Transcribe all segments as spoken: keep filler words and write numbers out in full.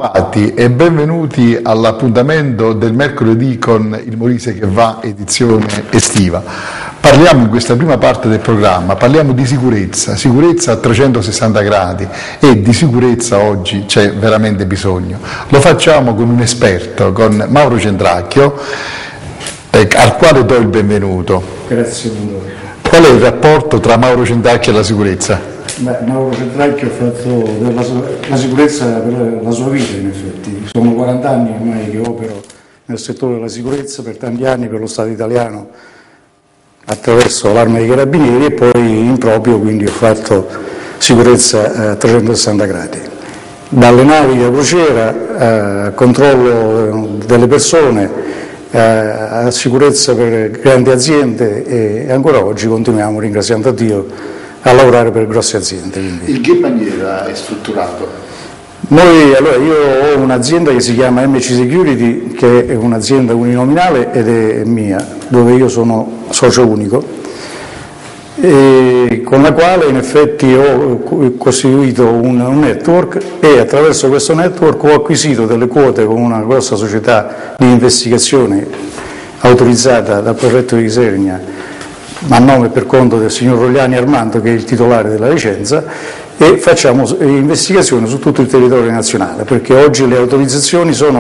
Bentrovati e benvenuti all'appuntamento del mercoledì con il Molise che va, edizione estiva. Parliamo in questa prima parte del programma, parliamo di sicurezza, sicurezza a trecentosessanta gradi, e di sicurezza oggi c'è veramente bisogno. Lo facciamo con un esperto, con Mauro Centracchio, eh, al quale do il benvenuto. Grazie Mauro. Qual è il rapporto tra Mauro Centracchio e la sicurezza? Beh, Mauro Centracchio ha fatto della la sicurezza per la sua vita, in effetti. Sono quaranta anni ormai che opero nel settore della sicurezza, per tanti anni per lo Stato italiano attraverso l'Arma dei Carabinieri, e poi in proprio, quindi ho fatto sicurezza a trecentosessanta gradi. Dalle navi da crociera a controllo delle persone, a sicurezza per grandi aziende, e ancora oggi continuiamo, ringraziando a Dio, a lavorare per grosse aziende. Quindi. In che maniera è strutturato? Noi, allora, io ho un'azienda che si chiama M C Security, che è un'azienda uninominale ed è mia, dove io sono socio unico, e con la quale in effetti ho costituito un, un network, e attraverso questo network ho acquisito delle quote con una grossa società di investigazione autorizzata dal prefetto di Isernia, a nome e per conto del signor Rogliani Armando, che è il titolare della licenza, e facciamo investigazioni su tutto il territorio nazionale, perché oggi le autorizzazioni sono,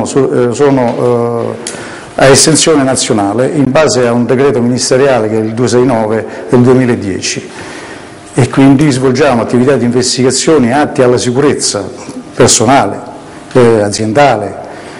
sono eh, a estensione nazionale in base a un decreto ministeriale che è il duecentosessantanove del duemiladieci, e quindi svolgiamo attività di investigazioni atti alla sicurezza personale, eh, aziendale.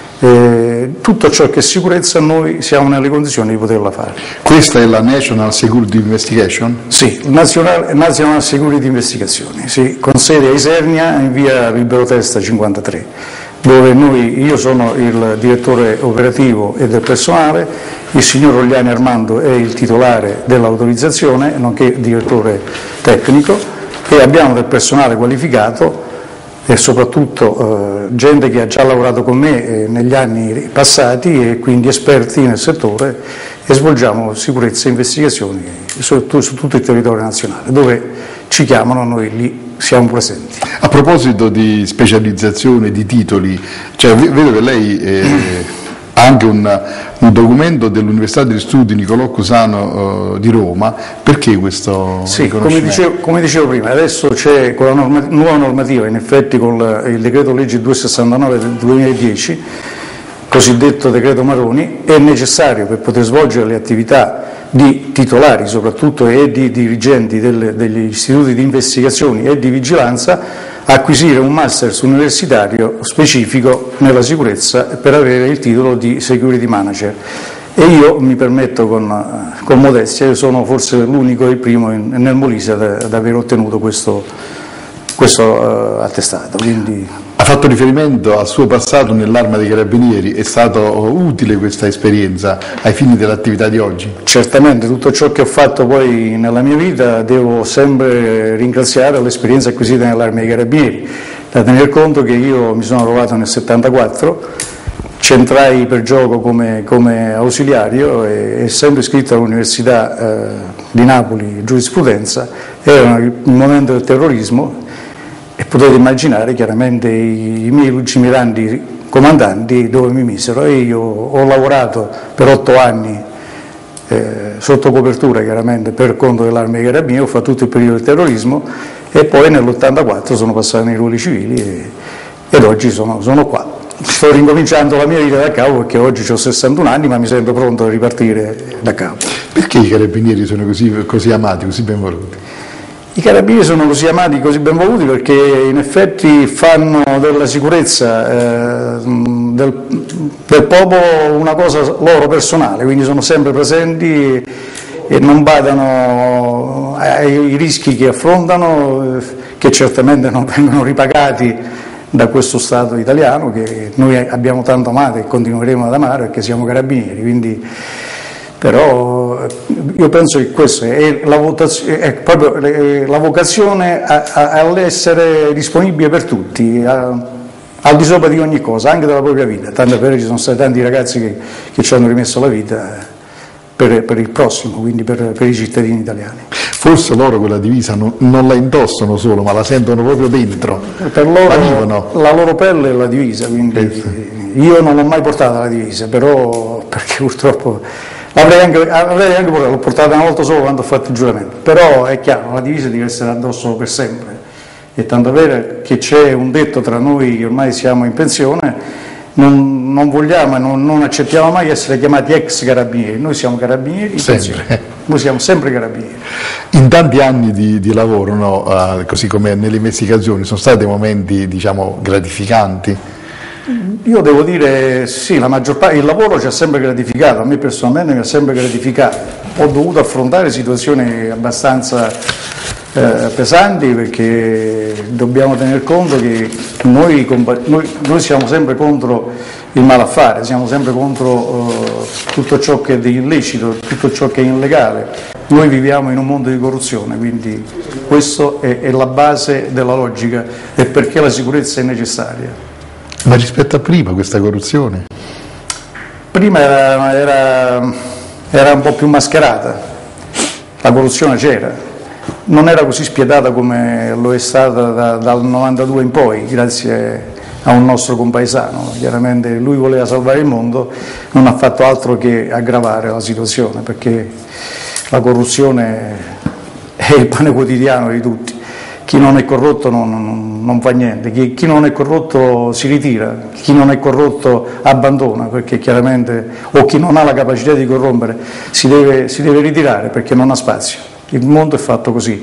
Eh, tutto ciò che è sicurezza noi siamo nelle condizioni di poterla fare. Questa è la National Security Investigation? Sì, National, National Security Investigation, sì, con sede a Isernia in via Libero Testa cinquantatré, dove noi, io sono il direttore operativo e del personale, il signor Rogliani Armando è il titolare dell'autorizzazione, nonché direttore tecnico, e abbiamo del personale qualificato e soprattutto eh, gente che ha già lavorato con me eh, negli anni passati, e quindi esperti nel settore, e svolgiamo sicurezza e investigazioni su, su tutto il territorio nazionale. Dove ci chiamano noi lì siamo presenti. A proposito di specializzazione, di titoli, cioè, vedo che lei eh, ha anche un, un documento dell'Università degli Studi Niccolò Cusano uh, di Roma. Perché questo Sì, come dicevo, come dicevo prima, adesso c'è con la norma, nuova normativa, in effetti con la, il decreto legge duecentosessantanove del duemiladieci, cosiddetto decreto Maroni, è necessario, per poter svolgere le attività di titolari soprattutto e di dirigenti del, degli istituti di investigazioni e di vigilanza, acquisire un master universitario specifico nella sicurezza per avere il titolo di security manager. E io mi permetto con, con modestia, io sono forse l'unico e il primo in, nel Molise ad aver ottenuto questo, questo uh, attestato. Quindi... Ha fatto riferimento al suo passato nell'Arma dei Carabinieri, è stato utile questa esperienza ai fini dell'attività di oggi? Certamente, tutto ciò che ho fatto poi nella mia vita devo sempre ringraziare l'esperienza acquisita nell'Arma dei Carabinieri, da tener conto che io mi sono trovato nel settantaquattro, c'entrai per gioco come, come ausiliario, e essendo iscritto all'Università eh, di Napoli giurisprudenza, era il momento del terrorismo, e potete immaginare chiaramente i, i miei lungimiranti comandanti dove mi misero, e io ho lavorato per otto anni eh, sotto copertura, chiaramente per conto dell'Arma dei Carabinieri, ho fatto tutto il periodo del terrorismo, e poi nell'ottantaquattro sono passato nei ruoli civili, e, ed oggi sono, sono qua. Sto ricominciando la mia vita da capo, perché oggi ho sessantuno anni, ma mi sento pronto a ripartire da capo. Perché i Carabinieri sono così, così amati, così ben voluti? I Carabinieri sono così amati, così ben voluti, perché in effetti fanno della sicurezza eh, del, del popolo una cosa loro personale, quindi sono sempre presenti e non badano ai rischi che affrontano, che certamente non vengono ripagati da questo Stato italiano, che noi abbiamo tanto amato e continueremo ad amare, perché siamo Carabinieri. Quindi, però io penso che questa è la, votazione, è proprio la vocazione all'essere disponibile per tutti, a, al di sopra di ogni cosa, anche della propria vita. Tanto per ci sono stati tanti ragazzi che, che ci hanno rimesso la vita per, per il prossimo, quindi per, per i cittadini italiani. Forse loro quella divisa non, non la indossano solo, ma la sentono proprio dentro. Per loro la vivono. La loro pelle è la divisa, quindi eh sì. Io non ho mai portato la divisa, però perché purtroppo l'avrei anche, avrei anche portato, l'ho portata una volta solo quando ho fatto il giuramento, però è chiaro, la divisa deve essere addosso per sempre. E tanto vero che c'è un detto tra noi che ormai siamo in pensione, non, non vogliamo e non, non accettiamo mai essere chiamati ex carabinieri, noi siamo carabinieri in pensione, noi siamo sempre carabinieri. In tanti anni di, di lavoro, no, uh, così come nelle investigazioni, sono stati momenti, diciamo, gratificanti? Io devo dire sì, la maggior parte, il lavoro ci ha sempre gratificato, a me personalmente mi ha sempre gratificato, ho dovuto affrontare situazioni abbastanza eh, pesanti perché dobbiamo tener conto che noi, noi, noi siamo sempre contro il malaffare, siamo sempre contro eh, tutto ciò che è di illecito, tutto ciò che è illegale. Noi viviamo in un mondo di corruzione, quindi questa è, è la base della logica e perché la sicurezza è necessaria. Ma rispetto a prima questa corruzione? Prima era, era, era un po' più mascherata, la corruzione c'era, non era così spietata come lo è stata da, dal novantadue in poi, grazie a un nostro compaesano. Chiaramente lui voleva salvare il mondo, non ha fatto altro che aggravare la situazione, perché la corruzione è il pane quotidiano di tutti. Chi non è corrotto non, non, non fa niente, chi, chi non è corrotto si ritira, chi non è corrotto abbandona, perché chiaramente, o chi non ha la capacità di corrompere si deve, si deve ritirare perché non ha spazio. Il mondo è fatto così.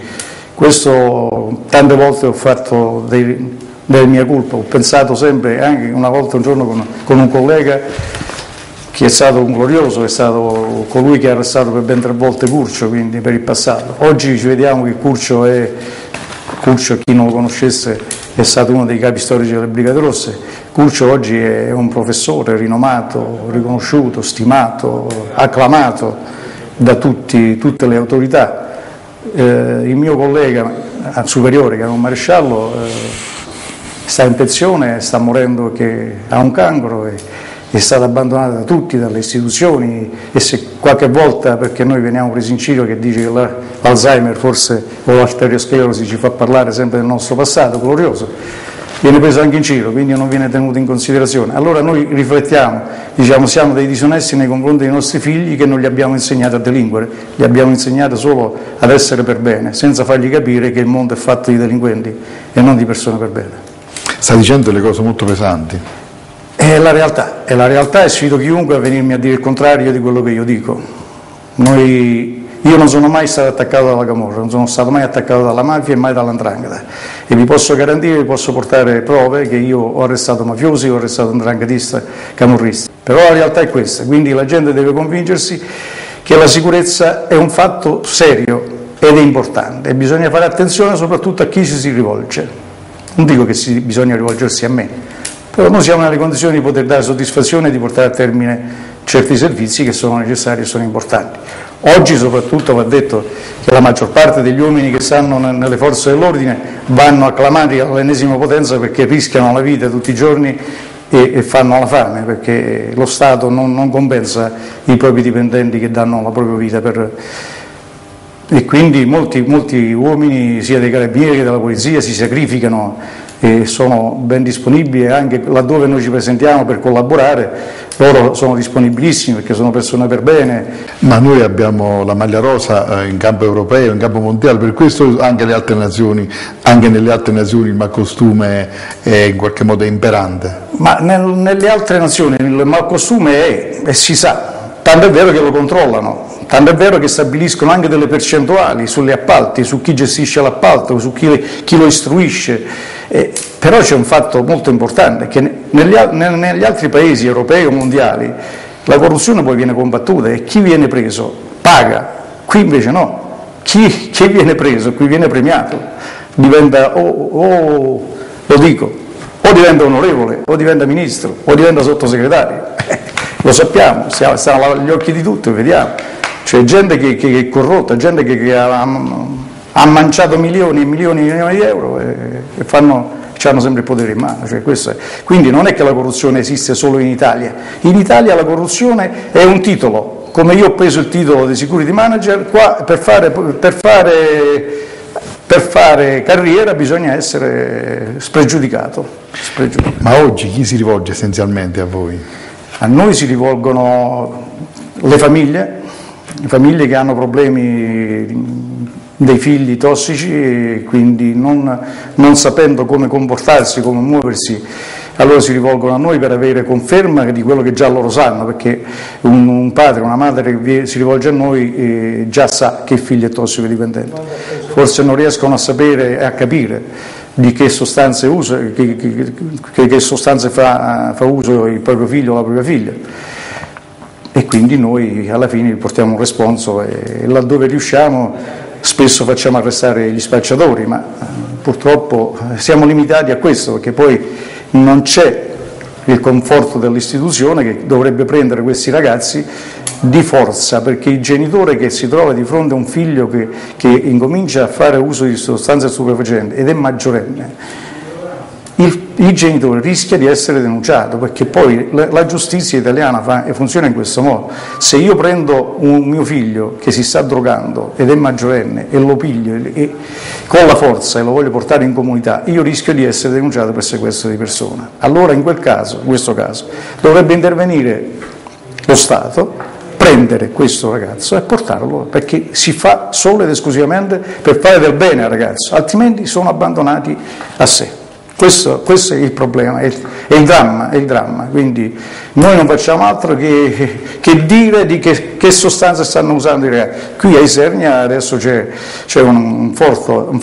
Questo tante volte ho fatto dei, delle mie colpe, ho pensato sempre, anche una volta un giorno con, con un collega che è stato un glorioso, è stato colui che ha arrestato per ben tre volte Curcio, quindi per il passato. Oggi ci vediamo che Curcio è... Curcio, chi non lo conoscesse, è stato uno dei capi storici delle Brigate Rosse. Curcio oggi è un professore rinomato, riconosciuto, stimato, acclamato da tutti, tutte le autorità. Eh, il mio collega superiore, che era un maresciallo, eh, sta in pensione, sta morendo, che ha un cancro e è stato abbandonato da tutti, dalle istituzioni, e se qualche volta, perché noi veniamo presi in giro, che dice che l'Alzheimer forse o l'arteriosclerosi ci fa parlare sempre del nostro passato glorioso, viene preso anche in giro, quindi non viene tenuto in considerazione. Allora noi riflettiamo, diciamo siamo dei disonesti nei confronti dei nostri figli che non gli abbiamo insegnato a delinquere, gli abbiamo insegnato solo ad essere per bene, senza fargli capire che il mondo è fatto di delinquenti e non di persone per bene. Sta dicendo delle cose molto pesanti. È la realtà, è la realtà e sfido chiunque a venirmi a dire il contrario di quello che io dico. Noi, io non sono mai stato attaccato dalla camorra, non sono stato mai attaccato dalla mafia e mai dall'andrangheta e vi posso garantire, vi posso portare prove che io ho arrestato mafiosi, ho arrestato andranghetista, camorristi. Però la realtà è questa, quindi la gente deve convincersi che la sicurezza è un fatto serio ed è importante e bisogna fare attenzione soprattutto a chi ci si rivolge. Non dico che si, bisogna rivolgersi a me, però noi siamo nelle condizioni di poter dare soddisfazione e di portare a termine certi servizi che sono necessari e sono importanti. Oggi soprattutto va detto che la maggior parte degli uomini che stanno nelle forze dell'ordine vanno acclamati all'ennesima potenza perché rischiano la vita tutti i giorni e, e fanno la fame, perché lo Stato non, non compensa i propri dipendenti che danno la propria vita per... E quindi molti, molti uomini, sia dei carabinieri che della polizia, si sacrificano e sono ben disponibili, anche laddove noi ci presentiamo per collaborare, loro sono disponibilissimi perché sono persone per bene. Ma noi abbiamo la maglia rosa in campo europeo, in campo mondiale, per questo anche le altre nazioni, anche nelle altre nazioni il malcostume è in qualche modo imperante. Ma nel, nelle altre nazioni il malcostume è, e si sa, tanto è vero che lo controllano. Tanto è vero che stabiliscono anche delle percentuali sugli appalti, su chi gestisce l'appalto, su chi, chi lo istruisce, eh, però c'è un fatto molto importante, che negli, negli altri paesi europei o mondiali la corruzione poi viene combattuta e chi viene preso paga, qui invece no, chi, chi viene preso, qui viene premiato, diventa, o oh, oh, lo dico, o diventa onorevole, o diventa ministro, o diventa sottosegretario, lo sappiamo, stiamo, stiamo agli occhi di tutti, vediamo. C'è gente che, che è corrotta, gente che, che ha, ha manciato milioni e milioni e milioni di euro e, e fanno, hanno sempre il potere in mano. Cioè questo è. Quindi non è che la corruzione esiste solo in Italia. In Italia la corruzione è un titolo, come io ho preso il titolo di security manager, qua per fare, per fare, per fare carriera bisogna essere spregiudicato, spregiudicato. Ma oggi chi si rivolge essenzialmente a voi? A noi si rivolgono le famiglie, le famiglie che hanno problemi dei figli tossici, quindi non, non sapendo come comportarsi, come muoversi, allora si rivolgono a noi per avere conferma di quello che già loro sanno, perché un, un padre, una madre che si rivolge a noi eh, già sa che il figlio è tossicodipendente, forse non riescono a sapere e a capire di che sostanze usa, che, che, che sostanze fa, fa uso il proprio figlio o la propria figlia, e quindi noi alla fine portiamo un responso e, e laddove riusciamo spesso facciamo arrestare gli spacciatori, ma purtroppo siamo limitati a questo, perché poi non c'è il conforto dell'istituzione che dovrebbe prendere questi ragazzi di forza, perché il genitore che si trova di fronte a un figlio che, che incomincia a fare uso di sostanze stupefacenti ed è maggiorenne, il, il genitore rischia di essere denunciato, perché poi la, la giustizia italiana fa, e funziona in questo modo. Se io prendo un mio figlio che si sta drogando ed è maggiorenne e lo piglio e, e, con la forza e lo voglio portare in comunità, io rischio di essere denunciato per sequestro di persona. Allora in quel caso, in questo caso, dovrebbe intervenire lo Stato, prendere questo ragazzo e portarlo, perché si fa solo ed esclusivamente per fare del bene al ragazzo, altrimenti sono abbandonati a sé. Questo, questo è il problema, è, è il dramma, è il dramma. Quindi noi non facciamo altro che, che dire di che, che sostanze stanno usando i ragazzi. Qui a Isernia adesso c'è, c'è un, un forte, un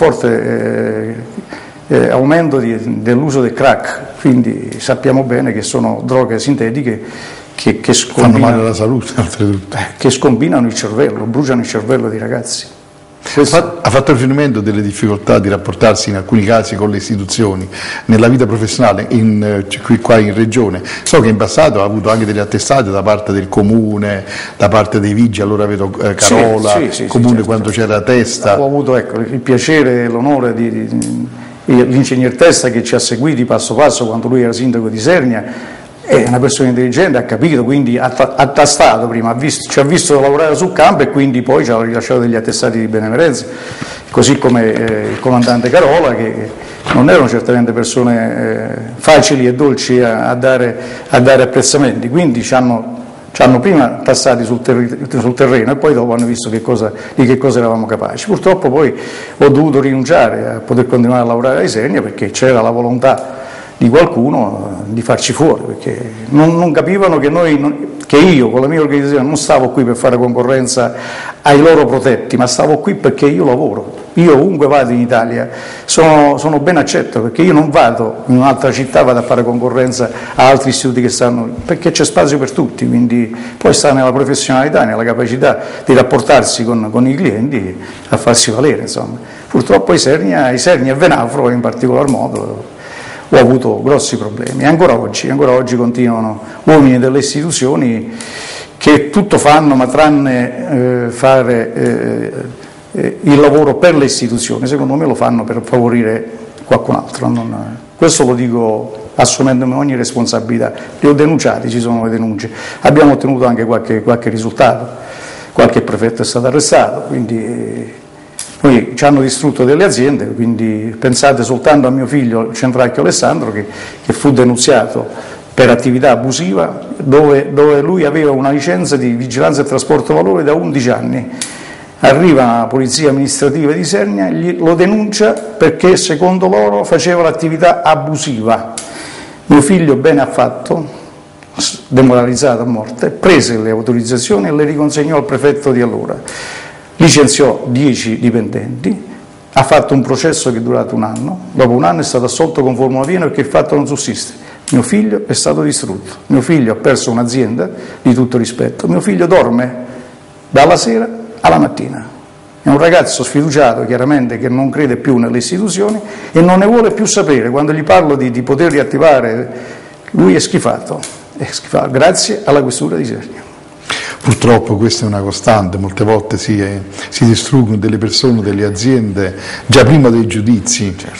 forte eh, eh, aumento di, dell'uso del crack, quindi sappiamo bene che sono droghe sintetiche che, che fanno male alla salute, oltretutto. Che scombinano il cervello, bruciano il cervello dei ragazzi. Questo. Ha fatto riferimento delle difficoltà di rapportarsi in alcuni casi con le istituzioni, nella vita professionale in, qui, qua in regione. So che in passato ha avuto anche delle attestate da parte del comune, da parte dei vigili, allora vedo eh, Carola, sì, sì, sì, comune sì, certo, quando c'era la Testa. Ho avuto ecco, il piacere e l'onore di, di, di l'ingegner Testa che ci ha seguiti passo passo quando lui era sindaco di Isernia. È una persona intelligente, ha capito, quindi ha, ha tastato prima, ha visto, ci ha visto lavorare sul campo e quindi poi ci ha rilasciato degli attestati di benemerenza, così come eh, il comandante Carola, che non erano certamente persone eh, facili e dolci a, a, dare, a dare apprezzamenti, quindi ci hanno, ci hanno prima tastati sul, terri, sul terreno e poi dopo hanno visto che cosa, di che cosa eravamo capaci. Purtroppo poi ho dovuto rinunciare a poter continuare a lavorare a Isernia perché c'era la volontà di qualcuno di farci fuori, perché non, non capivano che, noi, non, che io con la mia organizzazione non stavo qui per fare concorrenza ai loro protetti, ma stavo qui perché io lavoro. Io ovunque vado in Italia sono, sono ben accetto, perché io non vado in un'altra città, vado a fare concorrenza a altri istituti che stanno, perché c'è spazio per tutti, quindi poi sta nella professionalità, nella capacità di rapportarsi con, con i clienti a farsi valere, insomma. Purtroppo Isernia, Isernia e Venafro in particolar modo ho avuto grossi problemi, e ancora oggi, ancora oggi continuano uomini delle istituzioni che tutto fanno ma tranne eh, fare eh, eh, il lavoro per le istituzioni, secondo me lo fanno per favorire qualcun altro, non, questo lo dico assumendomi ogni responsabilità, li ho denunciati, ci sono le denunce, abbiamo ottenuto anche qualche, qualche risultato, qualche prefetto è stato arrestato, quindi eh, Noi ci hanno distrutto delle aziende, quindi pensate soltanto a mio figlio Centracchio Alessandro che, che fu denunziato per attività abusiva dove, dove lui aveva una licenza di vigilanza e trasporto valore da undici anni. Arriva la polizia amministrativa di Isernia, gli, lo denuncia perché secondo loro faceva l'attività abusiva. Mio figlio bene ha fatto, demoralizzato a morte, prese le autorizzazioni e le riconsegnò al prefetto di allora. Licenziò dieci dipendenti, ha fatto un processo che è durato un anno, dopo un anno è stato assolto con formula piena perché il fatto non sussiste. Mio figlio è stato distrutto, mio figlio ha perso un'azienda di tutto rispetto, mio figlio dorme dalla sera alla mattina. È un ragazzo sfiduciato, chiaramente, che non crede più nelle istituzioni e non ne vuole più sapere. Quando gli parlo di, di poter riattivare, lui è schifato, è schifato, grazie alla questura di Isernia. Purtroppo questa è una costante, molte volte si, è, si distruggono delle persone, delle aziende, già prima dei giudizi, certo.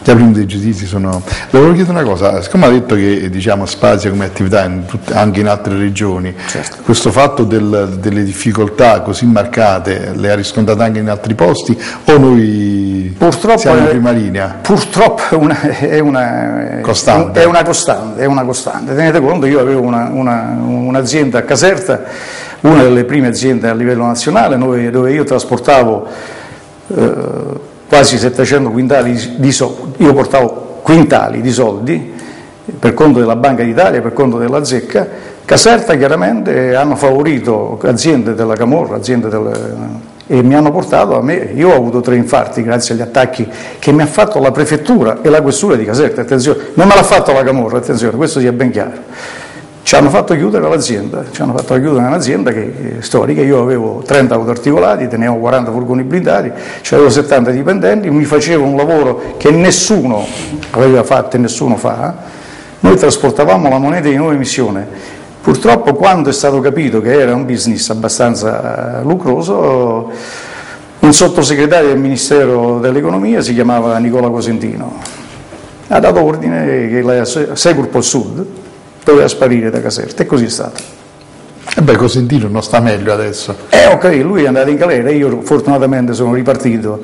gli primi dei giudizi sono... Le volevo chiedere una cosa, siccome ha detto che diciamo, spazia come attività in tutte, anche in altre regioni, certo. questo fatto del, delle difficoltà così marcate le ha riscontrate anche in altri posti o noi purtroppo siamo in è, prima linea? Purtroppo è una, è una, costante. È una costante, è una costante. Tenete conto, io avevo una, una, un'azienda a Caserta, una delle prime aziende a livello nazionale, dove, dove io trasportavo eh, quasi settecento quintali di, di soldi, io portavo quintali di soldi per conto della Banca d'Italia, per conto della Zecca. Caserta chiaramente hanno favorito aziende della Camorra, aziende del, e mi hanno portato a me, io ho avuto tre infarti grazie agli attacchi che mi ha fatto la prefettura e la questura di Caserta, attenzione, non me l'ha fatto la Camorra, attenzione, questo sia ben chiaro. Ci hanno fatto chiudere l'azienda, ci hanno fatto chiudere un'azienda che è storica, io avevo trenta autoarticolati, tenevo quaranta furgoni blindati, avevo settanta dipendenti, mi facevo un lavoro che nessuno aveva fatto e nessuno fa, noi trasportavamo la moneta di nuova emissione. Purtroppo quando è stato capito che era un business abbastanza lucroso, un sottosegretario del Ministero dell'Economia, si chiamava Nicola Cosentino, ha dato ordine che la Securpol Sud doveva sparire da Caserta, e così è stato. E beh, Cosentino non sta meglio adesso. Eh, ok, lui è andato in galera, io fortunatamente sono ripartito.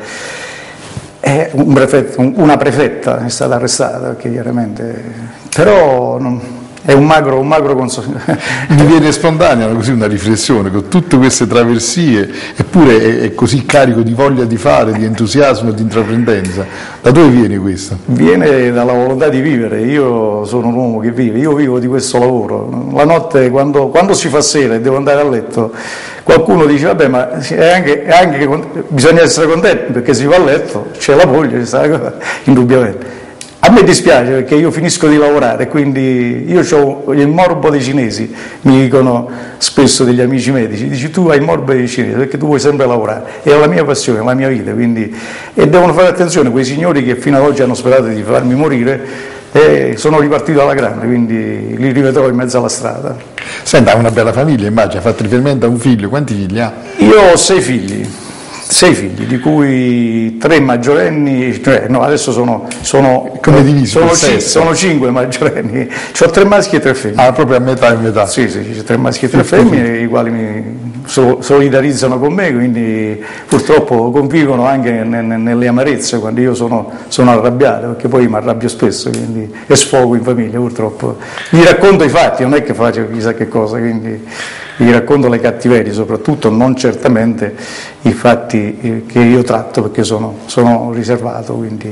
Eh, un prefetto, una prefetta è stata arrestata, perché chiaramente... Però non, è un magro, un magro conso... Mi viene spontanea così una riflessione, con tutte queste traversie, eppure è, è così carico di voglia di fare, di entusiasmo, di intraprendenza. Da dove viene questo? Viene dalla volontà di vivere. Io sono un uomo che vive, io vivo di questo lavoro. La notte, quando, quando si fa sera e devo andare a letto, qualcuno dice vabbè, ma è anche, è anche che bisogna essere contenti, perché si va a letto, c'è la voglia, c'è sta cosa, indubbiamente. A me dispiace perché io finisco di lavorare, quindi io ho il morbo dei cinesi, mi dicono spesso degli amici medici, dici tu hai il morbo dei cinesi perché tu vuoi sempre lavorare, è la mia passione, è la mia vita, quindi... e devono fare attenzione quei signori che fino ad oggi hanno sperato di farmi morire, e sono ripartito alla grande, quindi li rivedrò in mezzo alla strada. Senta, ha una bella famiglia, immagino, ha fatto riferimento a un figlio, quanti figli ha? Io ho sei figli. Sei figli, di cui tre maggiorenni, cioè no, adesso sono, sono, come diviso, sono, c- sono cinque maggiorenni, ho tre maschi e tre femmine. Ah, proprio a metà e metà. Sì, sì, c'è tre maschi e tre femmine, i quali mi so, solidarizzano con me, quindi purtroppo convivono anche ne, ne, nelle amarezze quando io sono, sono arrabbiato, perché poi mi arrabbio spesso, quindi, e sfogo in famiglia purtroppo. Gli racconto i fatti, non è che faccio chissà che cosa, quindi... vi racconto le cattiverie, soprattutto non certamente i fatti che io tratto, perché sono, sono riservato, quindi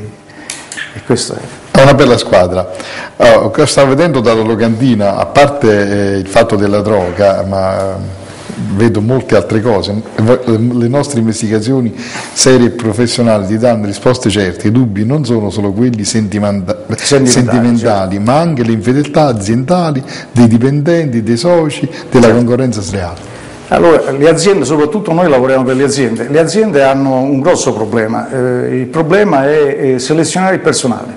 e questo è. È una bella squadra. Oh, stavo vedendo dalla locandina, a parte eh, il fatto della droga, ma vedo molte altre cose. Le nostre investigazioni serie e professionali ti danno risposte certe. I dubbi non sono solo quelli sentimenta- sentimentali, sentimentali certo. ma anche le infedeltà aziendali dei dipendenti, dei soci, della certo. concorrenza sleale. Allora, le aziende, soprattutto noi lavoriamo per le aziende, le aziende hanno un grosso problema. Eh, il problema è, è selezionare il personale.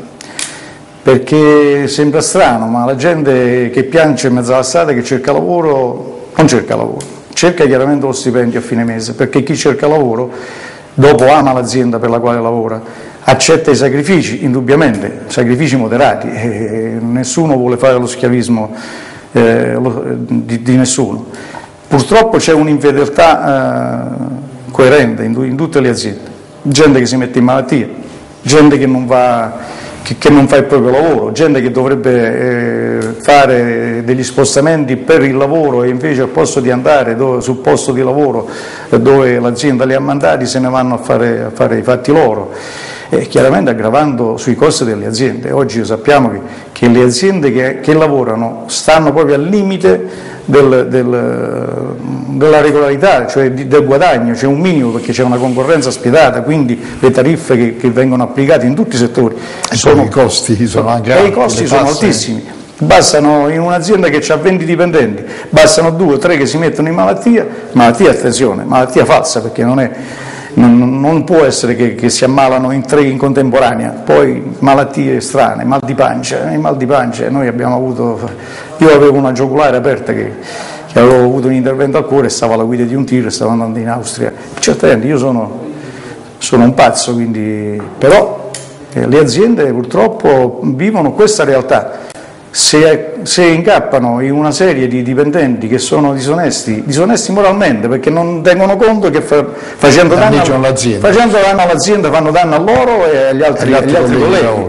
Perché sembra strano, ma la gente che piange in mezzo alla strada, che cerca lavoro, non cerca lavoro, cerca chiaramente lo stipendio a fine mese, perché chi cerca lavoro dopo ama l'azienda per la quale lavora, accetta i sacrifici, indubbiamente, sacrifici moderati, e nessuno vuole fare lo schiavismo eh, lo, di, di nessuno. Purtroppo c'è un'infedeltà eh, coerente in, in tutte le aziende, gente che si mette in malattia, gente che non va... che non fa il proprio lavoro, gente che dovrebbe eh, fare degli spostamenti per il lavoro e invece al posto di andare dove, sul posto di lavoro eh, dove l'azienda li ha mandati se ne vanno a fare, a fare i fatti loro, eh, chiaramente aggravando sui costi delle aziende. Oggi sappiamo che, che le aziende che, che lavorano stanno proprio al limite del, del, della regolarità, cioè di, del guadagno, c'è un minimo perché c'è una concorrenza spietata, quindi le tariffe che, che vengono applicate in tutti i settori sono, i costi sono anche alti, e i costi sono altissimi. Bastano, in un'azienda che ha venti dipendenti, bastano due o tre che si mettono in malattia, malattia, attenzione, malattia falsa, perché non è Non, non può essere che, che si ammalano in tre in contemporanea, poi malattie strane, mal di pancia, eh, mal di pancia, noi abbiamo avuto, io avevo una giugulare aperta che, che avevo avuto un intervento al cuore, stavo alla guida di un tir, stavo andando in Austria, certamente io sono, sono un pazzo, quindi, però Eh, le aziende purtroppo vivono questa realtà. Se, se incappano in una serie di dipendenti che sono disonesti, disonesti moralmente, perché non tengono conto che fa, facendo, danno all'azienda. facendo danno all'azienda fanno danno a loro e agli altri, agli altri, agli altri colleghi. colleghi.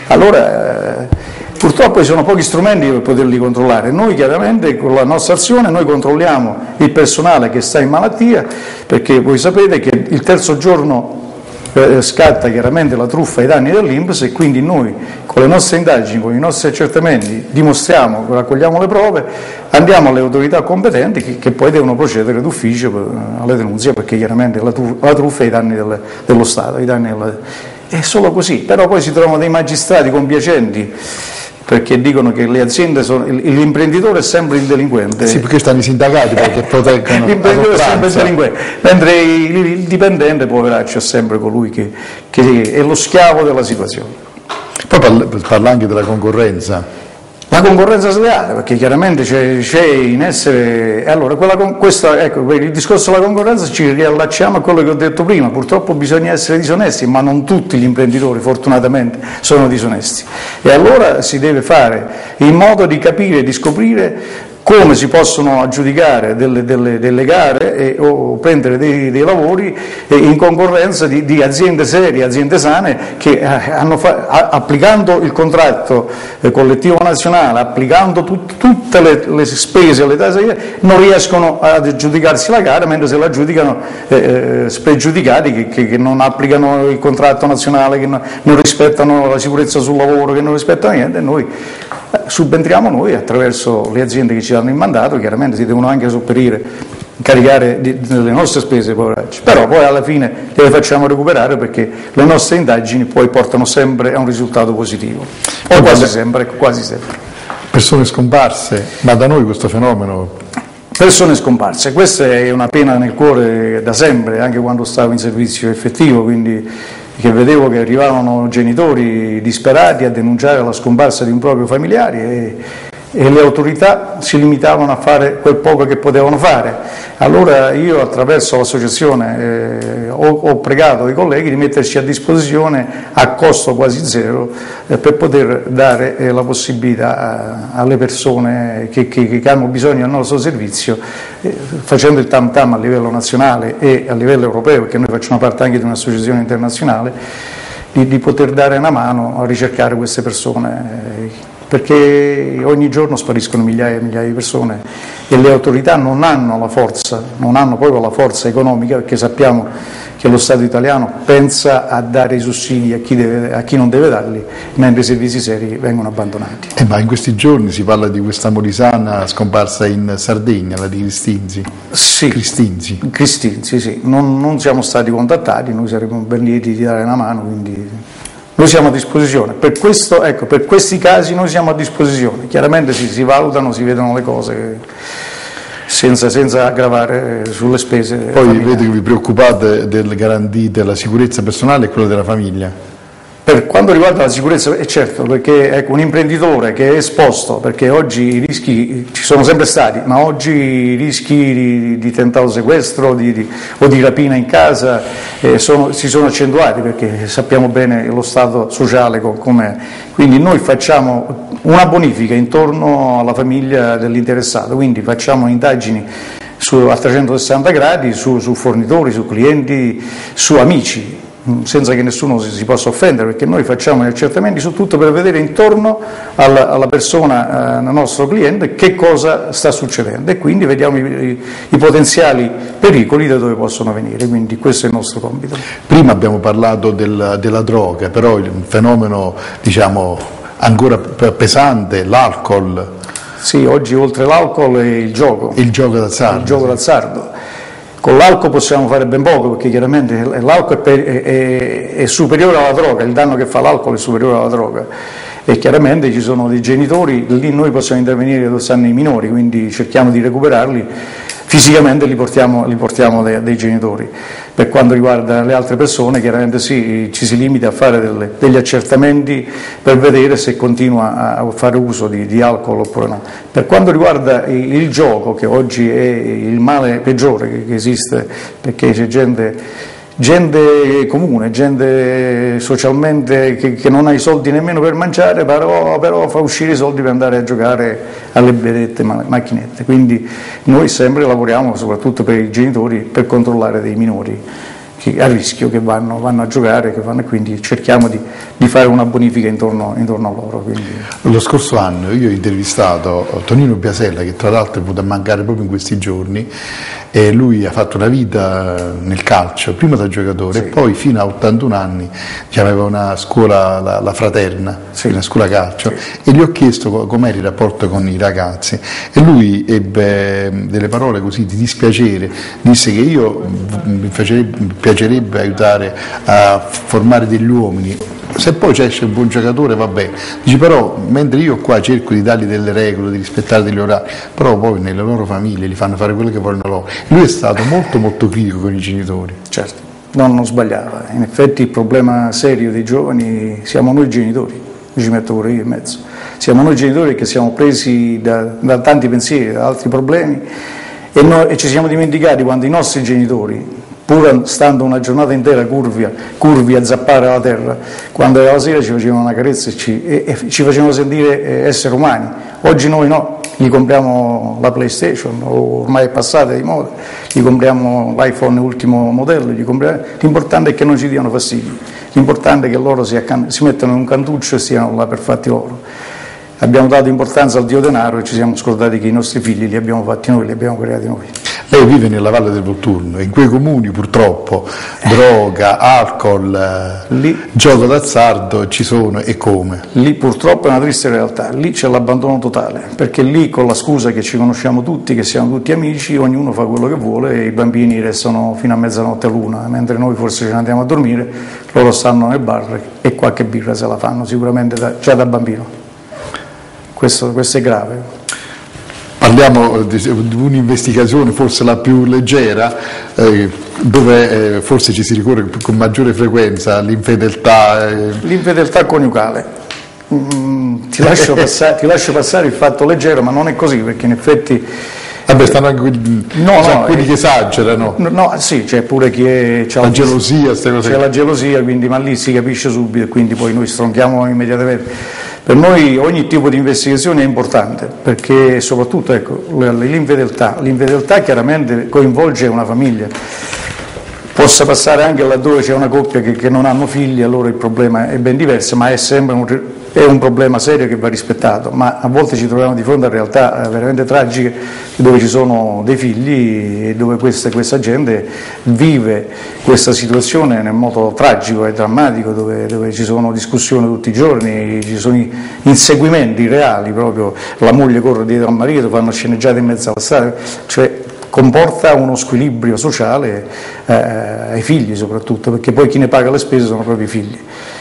Allora, eh, purtroppo ci sono pochi strumenti per poterli controllare. Noi chiaramente con la nostra azione noi controlliamo il personale che sta in malattia, perché voi sapete che il terzo giorno scatta chiaramente la truffa ai danni dell'I N P S e quindi noi con le nostre indagini, con i nostri accertamenti dimostriamo, raccogliamo le prove, andiamo alle autorità competenti che, che poi devono procedere d'ufficio per, alle denunzie, perché chiaramente la, la truffa è ai danni del, dello Stato, ai danni della, è solo così. Però poi si trovano dei magistrati compiacenti perché dicono che le aziende sono, l'imprenditore è sempre il delinquente. Sì, perché stanno i sindacati perché proteggono l'imprenditore è sempre il delinquente, mentre il, il dipendente, poveraccio, è sempre colui che, che è lo schiavo della situazione. Poi parla, parla anche della concorrenza. La concorrenza sleale, perché chiaramente c'è, c'è in essere, allora quella, questa, ecco, per il discorso della concorrenza ci riallacciamo a quello che ho detto prima, purtroppo bisogna essere disonesti, ma non tutti gli imprenditori fortunatamente sono disonesti, e allora si deve fare in modo di capire e di scoprire come si possono aggiudicare delle, delle, delle gare e, o prendere dei, dei lavori eh, in concorrenza di, di aziende serie, aziende sane che eh, hanno fa, a, applicando il contratto eh, collettivo nazionale, applicando tut, tutte le, le spese, le tasse, non riescono ad aggiudicarsi la gara, mentre se la aggiudicano eh, spregiudicati che, che, che non applicano il contratto nazionale, che no, non rispettano la sicurezza sul lavoro, che non rispettano niente, e noi subentriamo noi attraverso le aziende che ci hanno in mandato, chiaramente si devono anche sopperire, caricare delle nostre spese, poveracci, però poi alla fine le facciamo recuperare perché le nostre indagini poi portano sempre a un risultato positivo, o quasi sempre, quasi sempre. Persone scomparse, ma da noi questo fenomeno... Persone scomparse, questa è una pena nel cuore da sempre, anche quando stavo in servizio effettivo, quindi che vedevo che arrivavano genitori disperati a denunciare la scomparsa di un proprio familiare e, e le autorità si limitavano a fare quel poco che potevano fare. Allora io attraverso l'associazione eh, ho, ho pregato i colleghi di metterci a disposizione a costo quasi zero eh, per poter dare eh, la possibilità a, alle persone che, che, che hanno bisogno del nostro servizio, eh, facendo il tam tam a livello nazionale e a livello europeo, perché noi facciamo parte anche di un'associazione internazionale, di, di poter dare una mano a ricercare queste persone. Eh, perché ogni giorno spariscono migliaia e migliaia di persone e le autorità non hanno la forza, non hanno proprio la forza economica, perché sappiamo che lo Stato italiano pensa a dare i sussidi a chi, deve, a chi non deve darli, mentre i servizi seri vengono abbandonati. Eh, ma in questi giorni si parla di questa molisana scomparsa in Sardegna, la di Cristinzi. Sì, Cristinzi. Cristinzi, sì. Non, non siamo stati contattati, noi saremmo ben lieti di dare una mano, quindi... Noi siamo a disposizione, per, questo, ecco, per questi casi noi siamo a disposizione, chiaramente si, si valutano, si vedono le cose senza, senza aggravare sulle spese. Poi familiari. Vedo che vi preoccupate del garantire la sicurezza personale e quella della famiglia. Per quanto riguarda la sicurezza, è certo, perché ecco, un imprenditore che è esposto, perché oggi i rischi ci sono sempre stati, ma oggi i rischi di, di tentato sequestro di, di, o di rapina in casa eh, sono, si sono accentuati, perché sappiamo bene lo stato sociale com'è. Quindi noi facciamo una bonifica intorno alla famiglia dell'interessato, quindi facciamo indagini su, a trecentosessanta gradi su, su fornitori, su clienti, su amici, senza che nessuno si, si possa offendere, perché noi facciamo gli accertamenti su tutto per vedere intorno alla, alla persona, eh, al nostro cliente, che cosa sta succedendo, e quindi vediamo i, i, i potenziali pericoli da dove possono venire, quindi questo è il nostro compito. Prima abbiamo parlato del, della droga, però il fenomeno, diciamo, ancora pesante, l'alcol. Sì, oggi oltre l'alcol è il gioco. Il gioco d'azzardo. Il gioco sì. d'azzardo. Con l'alcol possiamo fare ben poco, perché chiaramente l'alcol è, è, è superiore alla droga, il danno che fa l'alcol è superiore alla droga, e chiaramente ci sono dei genitori, lì noi possiamo intervenire dove stanno i minori, quindi cerchiamo di recuperarli, fisicamente li portiamo, li portiamo dai, dai genitori. Per quanto riguarda le altre persone, chiaramente sì, ci si limita a fare delle, degli accertamenti per vedere se continua a fare uso di, di alcol oppure no. Per quanto riguarda il, il gioco, che oggi è il male peggiore che, che esiste, perché c'è gente gente comune, gente socialmente che, che non ha i soldi nemmeno per mangiare, però, però fa uscire i soldi per andare a giocare alle benedette macchinette. Quindi noi sempre lavoriamo soprattutto per i genitori per controllare dei minori che, a rischio che vanno, vanno a giocare, che vanno, quindi cerchiamo di, di fare una bonifica intorno, intorno a loro. Quindi. Lo scorso anno io ho intervistato Tonino Biasella, che tra l'altro è venuto a mancare proprio in questi giorni, e lui ha fatto una vita nel calcio, prima da giocatore, sì. E poi fino a ottantuno anni aveva una scuola, la, la Fraterna, sì. Una scuola calcio, sì. E gli ho chiesto com'era il rapporto con i ragazzi e lui ebbe delle parole così di dispiacere, disse che io mi piacerebbe aiutare a formare degli uomini, se poi c'è un buon giocatore va bene, dice, però mentre io qua cerco di dargli delle regole, di rispettare degli orari, però poi nelle loro famiglie li fanno fare quello che vogliono loro. Lui è stato molto molto critico con i genitori. Certo, no, non sbagliava, in effetti il problema serio dei giovani siamo noi genitori, mi ci metto pure io in mezzo, siamo noi genitori che siamo presi da, da tanti pensieri, da altri problemi e, noi, e ci siamo dimenticati quando i nostri genitori, pur stando una giornata intera curvi, curvi a zappare la terra, quando era la sera ci facevano una carezza e ci, e, e ci facevano sentire eh, esseri umani. Oggi noi no, gli compriamo la PlayStation, o ormai è passata di moda, gli compriamo l'iPhone ultimo modello, gli compriamo... l'importante è che non ci diano fastidio, l'importante è che loro si, accan... si mettano in un cantuccio e stiano là per fatti loro. Abbiamo dato importanza al Dio denaro e ci siamo scordati che i nostri figli li abbiamo fatti noi, li abbiamo creati noi. Lei vive nella Valle del Volturno, in quei comuni purtroppo droga, alcol, lì, gioco d'azzardo ci sono e come? Lì purtroppo è una triste realtà, lì c'è l'abbandono totale, perché lì con la scusa che ci conosciamo tutti, che siamo tutti amici, ognuno fa quello che vuole e i bambini restano fino a mezzanotte l'una, mentre noi forse ce ne andiamo a dormire, loro stanno nel bar e qualche birra se la fanno sicuramente da, già da bambino. Questo, questo è grave. Parliamo di un'investigazione forse la più leggera, eh, dove eh, forse ci si ricorre con maggiore frequenza all'infedeltà. Eh. L'infedeltà coniugale. Mm, ti, lascio passare, ti lascio passare il fatto leggero, ma non è così, perché in effetti... Vabbè, stanno anche quelli, no, no, quelli eh, che esagerano. No, no, sì, c'è pure chi è, c'è la, la gelosia, queste cose. C'è la gelosia, quindi, ma lì si capisce subito e quindi poi noi stronchiamo immediatamente. Per noi ogni tipo di investigazione è importante, perché soprattutto ecco, l'infedeltà, l'infedeltà chiaramente coinvolge una famiglia. Possa passare anche laddove c'è una coppia che, che non hanno figli, allora il problema è ben diverso, ma è sempre un, è un problema serio che va rispettato, ma a volte ci troviamo di fronte a realtà veramente tragiche dove ci sono dei figli e dove questa, questa gente vive questa situazione nel modo tragico e drammatico, dove, dove ci sono discussioni tutti i giorni, ci sono inseguimenti reali, proprio la moglie corre dietro al marito, fanno sceneggiate in mezzo alla strada, cioè comporta uno squilibrio sociale eh, ai figli soprattutto, perché poi chi ne paga le spese sono proprio i figli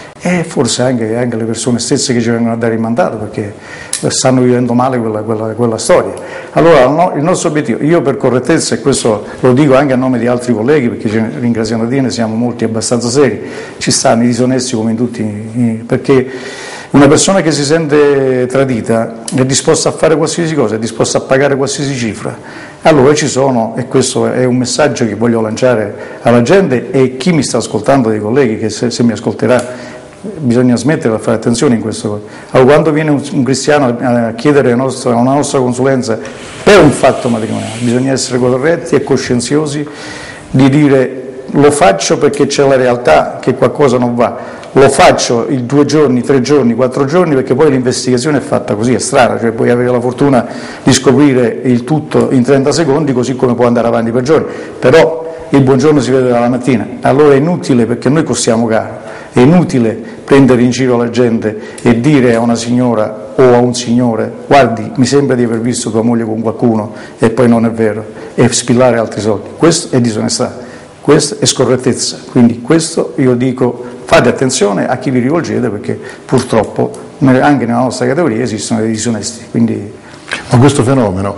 e forse anche, anche le persone stesse che ci vengono a dare il mandato, perché stanno vivendo male quella, quella, quella storia. Allora no, il nostro obiettivo, io per correttezza, e questo lo dico anche a nome di altri colleghi, perché ce ne, ringraziando Dio ne siamo molti abbastanza seri, ci stanno i disonesti come in tutti, perché una persona che si sente tradita è disposta a fare qualsiasi cosa, è disposta a pagare qualsiasi cifra. Allora ci sono, e questo è un messaggio che voglio lanciare alla gente e chi mi sta ascoltando, dei colleghi, che se, se mi ascolterà, bisogna smettere di fare attenzione in questo. Allora, quando viene un, un cristiano a chiedere nostra, una nostra consulenza per un fatto matrimoniale, bisogna essere corretti e coscienziosi di dire lo faccio perché c'è la realtà che qualcosa non va. Lo faccio in due giorni, tre giorni, quattro giorni, perché poi l'investigazione è fatta così, è strana, cioè puoi avere la fortuna di scoprire il tutto in trenta secondi, così come può andare avanti per giorni, però il buongiorno si vede dalla mattina, allora è inutile, perché noi costiamo caro, è inutile prendere in giro la gente e dire a una signora o a un signore guardi, mi sembra di aver visto tua moglie con qualcuno e poi non è vero, e spillare altri soldi. Questo è disonestà, questa è scorrettezza, quindi questo io dico, fate attenzione a chi vi rivolgete, perché purtroppo anche nella nostra categoria esistono dei disonesti. Quindi... Ma questo fenomeno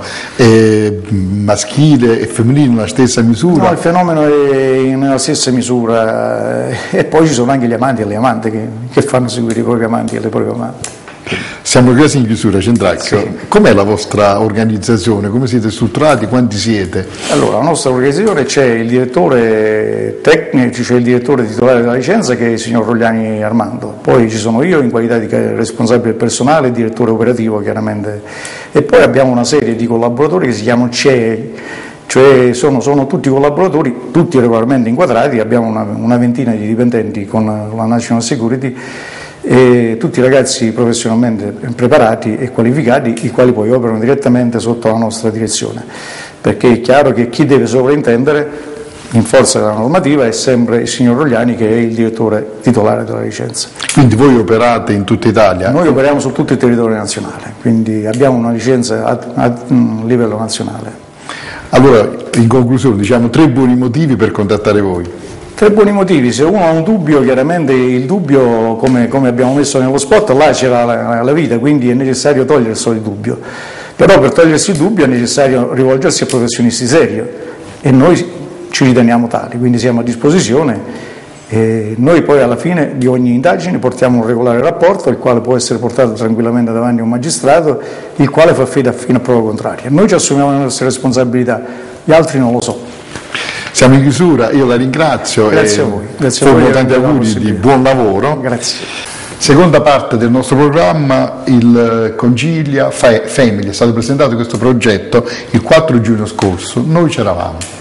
è maschile e femminile nella stessa misura? No, il fenomeno è nella stessa misura e poi ci sono anche gli amanti e le amanti che, che fanno seguire i propri amanti e le proprie amanti. Siamo quasi in chiusura, Centracchio. Sì. Com'è la vostra organizzazione? Come siete strutturati? Quanti siete? Allora, la nostra organizzazione c'è il direttore tecnico, c'è il direttore titolare della licenza che è il signor Rogliani Armando, poi ci sono io in qualità di responsabile del personale e direttore operativo chiaramente, e poi abbiamo una serie di collaboratori che si chiamano C E I, cioè sono, sono tutti collaboratori, tutti regolarmente inquadrati, abbiamo una, una ventina di dipendenti con la National Security, e tutti ragazzi professionalmente preparati e qualificati, i quali poi operano direttamente sotto la nostra direzione, perché è chiaro che chi deve sovrintendere in forza della normativa è sempre il signor Rogliani, che è il direttore titolare della licenza. Quindi voi operate in tutta Italia? Noi operiamo su tutto il territorio nazionale, quindi abbiamo una licenza a, a, a livello nazionale. Allora, in conclusione, diciamo tre buoni motivi per contattare voi. Tre buoni motivi: se uno ha un dubbio, chiaramente il dubbio, come, come abbiamo messo nello spot, là c'è la, la, la vita, quindi è necessario togliersi il dubbio, però per togliersi il dubbio è necessario rivolgersi a professionisti seri e noi ci riteniamo tali, quindi siamo a disposizione. E noi poi alla fine di ogni indagine portiamo un regolare rapporto, il quale può essere portato tranquillamente davanti a un magistrato, il quale fa fede fino a prova contraria. Noi ci assumiamo le nostre responsabilità, gli altri non lo so. Siamo in chiusura, io la ringrazio. Grazie e a voi. Grazie formo a voi tanti auguri di buon lavoro. Grazie. Seconda parte del nostro programma, il Concilia Family. È stato presentato questo progetto il quattro giugno scorso, noi c'eravamo.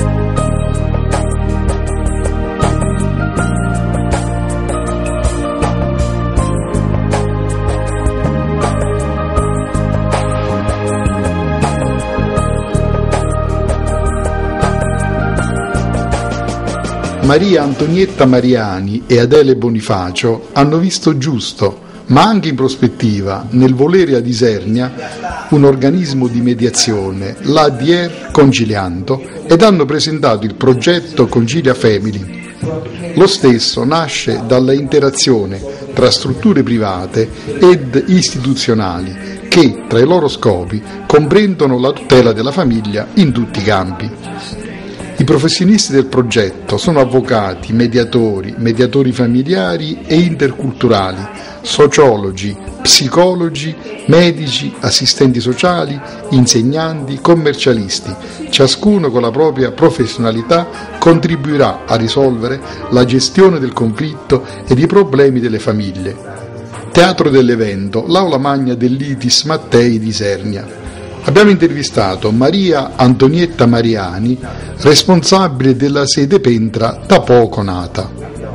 Maria Antonietta Mariani e Adele Bonifacio hanno visto giusto, ma anche in prospettiva, nel volere ad Isernia un organismo di mediazione, l'A D R Conciliando, ed hanno presentato il progetto Concilia Family. Lo stesso nasce dalla interazione tra strutture private ed istituzionali che, tra i loro scopi, comprendono la tutela della famiglia in tutti i campi. I professionisti del progetto sono avvocati, mediatori, mediatori familiari e interculturali, sociologi, psicologi, medici, assistenti sociali, insegnanti, commercialisti. Ciascuno con la propria professionalità contribuirà a risolvere la gestione del conflitto ed i problemi delle famiglie. Teatro dell'evento, l'Aula Magna dell'I T I S Mattei di Isernia. Abbiamo intervistato Maria Antonietta Mariani, responsabile della sede Pentra da poco nata.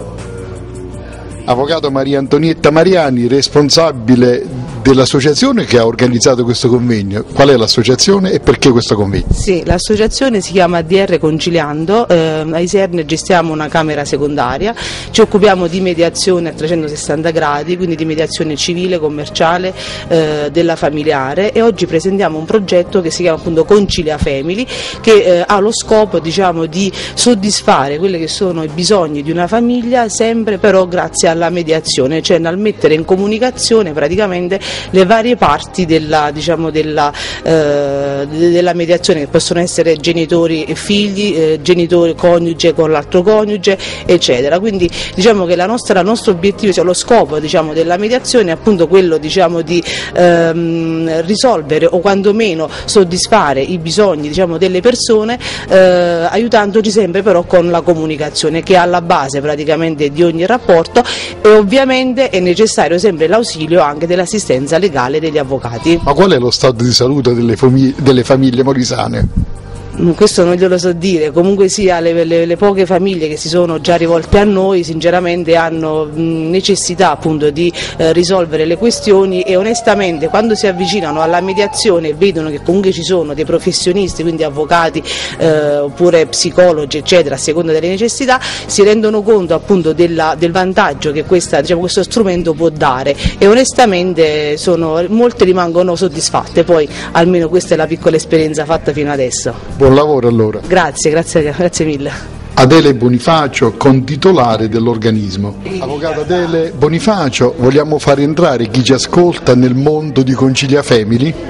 Avvocato Maria Antonietta Mariani, responsabile dell'associazione che ha organizzato questo convegno. Qual è l'associazione e perché questo convegno? Sì, l'associazione si chiama A D R Conciliando, eh, a Isernia gestiamo una camera secondaria, ci occupiamo di mediazione a trecentosessanta gradi, quindi di mediazione civile, commerciale, eh, della familiare, e oggi presentiamo un progetto che si chiama appunto Concilia Family, che eh, ha lo scopo, diciamo, di soddisfare quelli che sono i bisogni di una famiglia, sempre però grazie alla mediazione, cioè nel mettere in comunicazione praticamente le varie parti della, diciamo, della, eh, della mediazione, che possono essere genitori e figli, eh, genitori coniuge con l'altro coniuge, eccetera. Quindi diciamo che la nostra, il nostro obiettivo, cioè lo scopo, diciamo, della mediazione è appunto quello, diciamo, di ehm, risolvere o quantomeno soddisfare i bisogni, diciamo, delle persone, eh, aiutandoci sempre però con la comunicazione, che è alla base praticamente di ogni rapporto, e ovviamente è necessario sempre l'ausilio anche dell'assistenza legale degli avvocati. Ma qual è lo stato di salute delle, famiglie, delle famiglie molisane? Questo non glielo so dire, comunque sia le, le, le poche famiglie che si sono già rivolte a noi sinceramente hanno mh, necessità appunto di eh, risolvere le questioni, e onestamente quando si avvicinano alla mediazione e vedono che comunque ci sono dei professionisti, quindi avvocati eh, oppure psicologi eccetera, a seconda delle necessità, si rendono conto appunto della, del vantaggio che questa, diciamo, questo strumento può dare, e onestamente sono, molte rimangono soddisfatte. Poi almeno questa è la piccola esperienza fatta fino adesso. Buon lavoro allora. Grazie, grazie, grazie mille. Adele Bonifacio, contitolare dell'organismo. Avvocato Adele Bonifacio, vogliamo far entrare chi ci ascolta nel mondo di Concilia Family?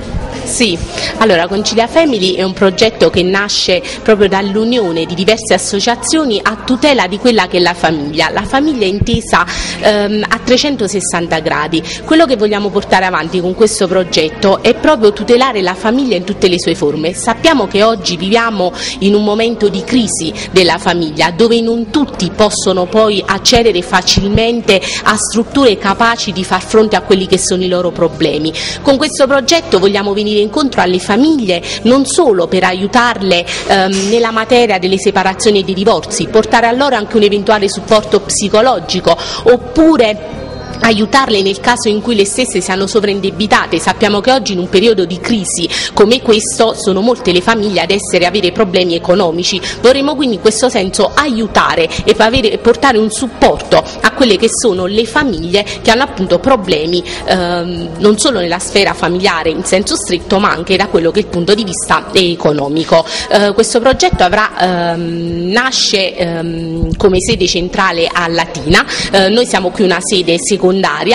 Sì, allora Concilia Family è un progetto che nasce proprio dall'unione di diverse associazioni a tutela di quella che è la famiglia. La famiglia è intesa ehm, a trecentosessanta gradi. Quello che vogliamo portare avanti con questo progetto è proprio tutelare la famiglia in tutte le sue forme. Sappiamo che oggi viviamo in un momento di crisi della famiglia, dove non tutti possono poi accedere facilmente a strutture capaci di far fronte a quelli che sono i loro problemi. Con questo progetto vogliamo venire incontro alle famiglie non solo per aiutarle ehm, nella materia delle separazioni e dei divorzi, portare a loro anche un eventuale supporto psicologico, oppure aiutarle nel caso in cui le stesse siano sovraindebitate. Sappiamo che oggi in un periodo di crisi come questo sono molte le famiglie ad essere avere problemi economici. Vorremmo quindi in questo senso aiutare e avere, portare un supporto a quelle che sono le famiglie che hanno appunto problemi ehm, non solo nella sfera familiare in senso stretto, ma anche da quello che è il punto di vista economico. Eh, questo progetto avrà, ehm, nasce ehm, come sede centrale a Latina. Eh, noi siamo qui una sede secondaria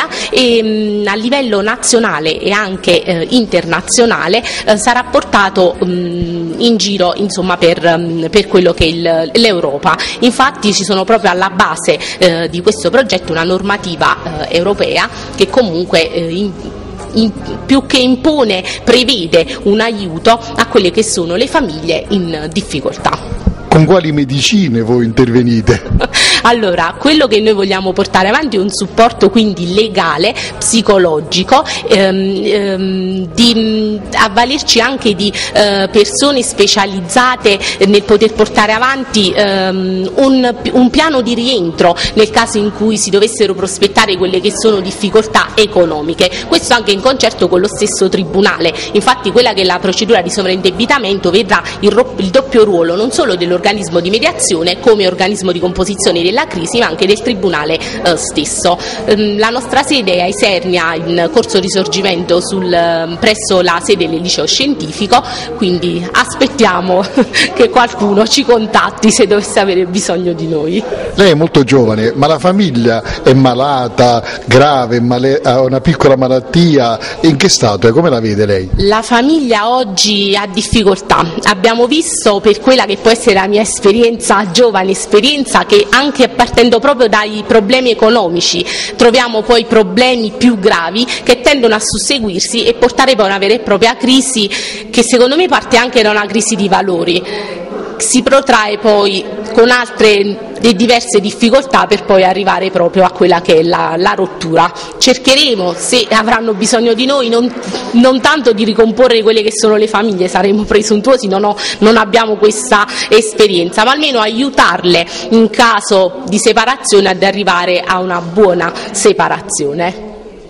e mh, a livello nazionale e anche eh, internazionale eh, sarà portato mh, in giro, insomma, per, mh, per quello che è il, l'Europa. Infatti ci sono proprio alla base eh, di questo progetto una normativa eh, europea che comunque eh, in, In, più che impone, prevede un aiuto a quelle che sono le famiglie in difficoltà. Con quali medicine voi intervenite? Allora, quello che noi vogliamo portare avanti è un supporto quindi legale, psicologico, ehm, ehm, di avvalerci anche di eh, persone specializzate nel poter portare avanti ehm, un, un piano di rientro nel caso in cui si dovessero prospettare quelle che sono difficoltà economiche. Questo anche in concerto con lo stesso Tribunale. Infatti quella che è la procedura di sovraindebitamento vedrà il, ro- il doppio ruolo non solo dell'organismo di mediazione come organismo di composizione della crisi, ma anche del Tribunale eh, stesso. Ehm, la nostra sede è a Isernia, in Corso Risorgimento, sul, presso la sede del liceo scientifico, quindi aspettiamo che qualcuno ci contatti se dovesse avere bisogno di noi. Lei è molto giovane, ma la famiglia è malata, grave, male- ha una piccola malattia, in che stato è? Come la vede lei? La famiglia oggi ha difficoltà. Abbiamo visto, per quella che può essere la mia esperienza, giovane esperienza, che anche partendo proprio dai problemi economici troviamo poi problemi più gravi che tendono a susseguirsi e portare poi a una vera e propria crisi che secondo me parte anche da una crisi di valori, si protrae poi con altre e diverse difficoltà per poi arrivare proprio a quella che è la, la rottura. Cercheremo, se avranno bisogno di noi, non, non tanto di ricomporre quelle che sono le famiglie, saremo presuntuosi, non, ho, non abbiamo questa esperienza, ma almeno aiutarle in caso di separazione ad arrivare a una buona separazione.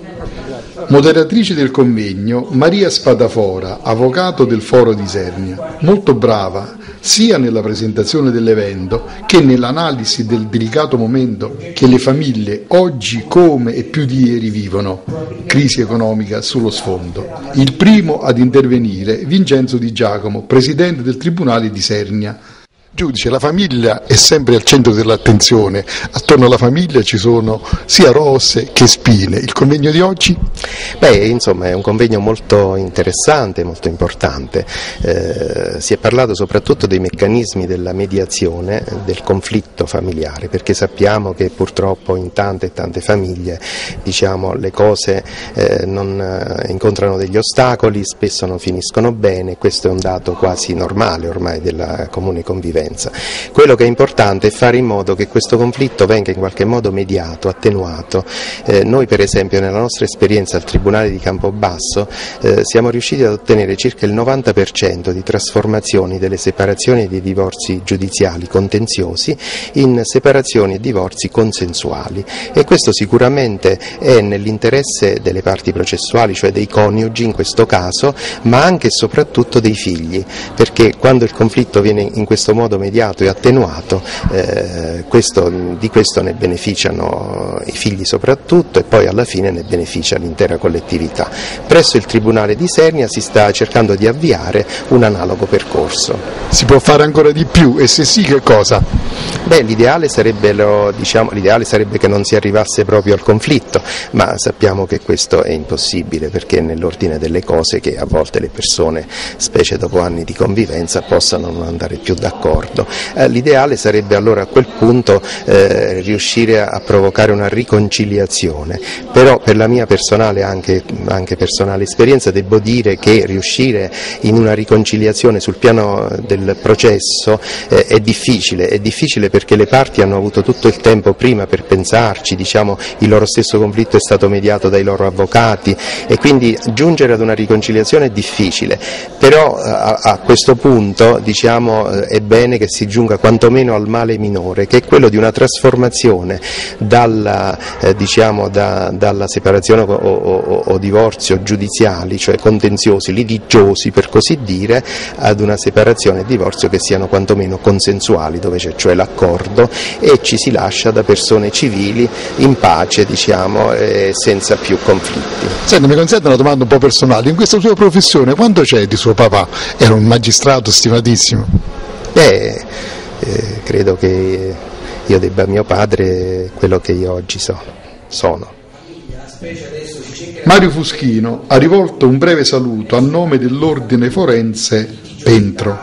Moderatrice del convegno Maria Spadafora, avvocato del Foro di Isernia, molto brava sia nella presentazione dell'evento che nell'analisi del delicato momento che le famiglie oggi come e più di ieri vivono, crisi economica sullo sfondo. Il primo ad intervenire Vincenzo Di Giacomo, presidente del Tribunale di Isernia. Giudice, la famiglia è sempre al centro dell'attenzione, attorno alla famiglia ci sono sia rose che spine. Il convegno di oggi? Beh, insomma è un convegno molto interessante, molto importante, eh, si è parlato soprattutto dei meccanismi della mediazione del conflitto familiare, perché sappiamo che purtroppo in tante e tante famiglie, diciamo, le cose eh, non eh, incontrano degli ostacoli, spesso non finiscono bene, questo è un dato quasi normale ormai della comune convivenza. Quello che è importante è fare in modo che questo conflitto venga in qualche modo mediato, attenuato. Eh, noi per esempio nella nostra esperienza al Tribunale di Campobasso eh, siamo riusciti ad ottenere circa il novanta per cento di trasformazioni delle separazioni e dei divorzi giudiziali contenziosi in separazioni e divorzi consensuali, e questo sicuramente è nell'interesse delle parti processuali, cioè dei coniugi in questo caso, ma anche e soprattutto dei figli, perché quando il conflitto viene in questo modo modo mediato e attenuato, eh, questo, di questo ne beneficiano i figli soprattutto, e poi alla fine ne beneficia l'intera collettività. Presso il Tribunale di Isernia si sta cercando di avviare un analogo percorso. Si può fare ancora di più, e se sì, che cosa? Beh, l'ideale sarebbe, lo, diciamo, l'ideale sarebbe che non si arrivasse proprio al conflitto, ma sappiamo che questo è impossibile, perché è nell'ordine delle cose che a volte le persone, specie dopo anni di convivenza, possano non andare più d'accordo. Eh, l'ideale sarebbe allora a quel punto eh, riuscire a, a provocare una riconciliazione, però per la mia personale, anche, anche personale esperienza, devo dire che riuscire in una riconciliazione sul piano del processo eh, è difficile, è difficile perché le parti hanno avuto tutto il tempo prima per pensarci, diciamo, il loro stesso conflitto è stato mediato dai loro avvocati, e quindi giungere ad una riconciliazione è difficile, però a, a questo punto, diciamo, è bene che si giunga quantomeno al male minore, che è quello di una trasformazione dalla, eh, diciamo, da, dalla separazione o, o, o divorzio giudiziali, cioè contenziosi, litigiosi per così dire, ad una separazione e divorzio che siano quantomeno consensuali, dove c'è cioè l'accordo e ci si lascia da persone civili in pace, diciamo, e senza più conflitti. Senti, mi consente una domanda un po' personale: in questa sua professione quanto c'è di suo papà? Era un magistrato stimatissimo. Beh, eh, credo che io debba a mio padre quello che io oggi so, sono. Mario Fuschino ha rivolto un breve saluto a nome dell'ordine forense Pentro.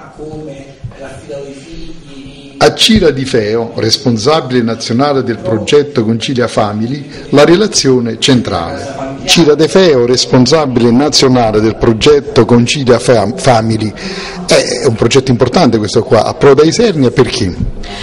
A Cira Di Feo, responsabile nazionale del progetto Concilia Family, la relazione centrale. Cira De Feo, responsabile nazionale del progetto Concilia Family, è un progetto importante questo qua, approda a Isernia perché?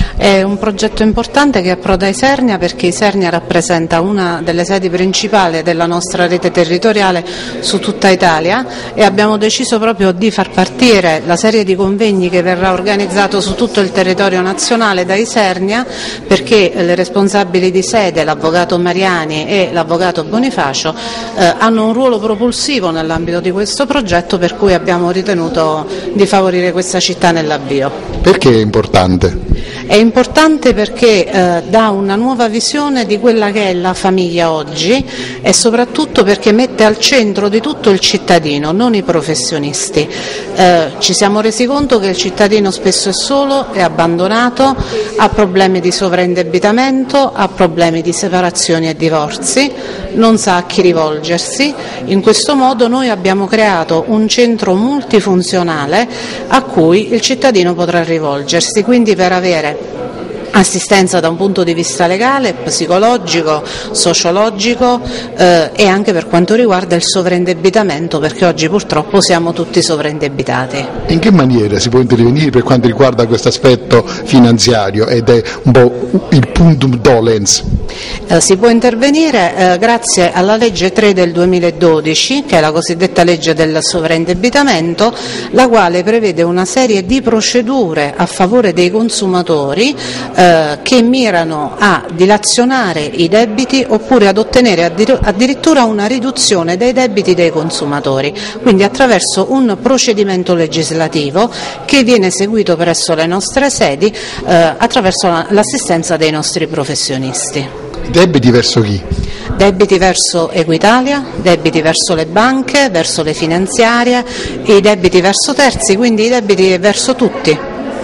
È un progetto importante che approda a Isernia perché Isernia rappresenta una delle sedi principali della nostra rete territoriale su tutta Italia, e abbiamo deciso proprio di far partire la serie di convegni che verrà organizzato su tutto il territorio nazionale da Isernia, perché le responsabili di sede, l'avvocato Mariani e l'avvocato Bonifacio, eh, hanno un ruolo propulsivo nell'ambito di questo progetto, per cui abbiamo ritenuto di favorire questa città nell'avvio. Perché è importante? È importante perché eh, dà una nuova visione di quella che è la famiglia oggi, e soprattutto perché mette al centro di tutto il cittadino, non i professionisti. Eh, ci siamo resi conto che il cittadino spesso è solo, è abbandonato, ha problemi di sovraindebitamento, ha problemi di separazioni e divorzi, non sa a chi rivolgersi. In questo modo noi abbiamo creato un centro multifunzionale a cui il cittadino potrà rivolgersi, quindi per avere assistenza da un punto di vista legale, psicologico, sociologico eh, e anche per quanto riguarda il sovraindebitamento, perché oggi purtroppo siamo tutti sovraindebitati. In che maniera si può intervenire per quanto riguarda questo aspetto finanziario, ed è un po' il puntum dolens? Eh, si può intervenire eh, grazie alla legge tre del duemiladodici, che è la cosiddetta legge del sovraindebitamento, la quale prevede una serie di procedure a favore dei consumatori eh, che mirano a dilazionare i debiti oppure ad ottenere addir- addirittura una riduzione dei debiti dei consumatori, quindi attraverso un procedimento legislativo che viene seguito presso le nostre sedi eh, attraverso la- l'assistenza dei nostri professionisti. Debiti verso chi? Debiti verso Equitalia, debiti verso le banche, verso le finanziarie, e i debiti verso terzi, quindi i debiti verso tutti.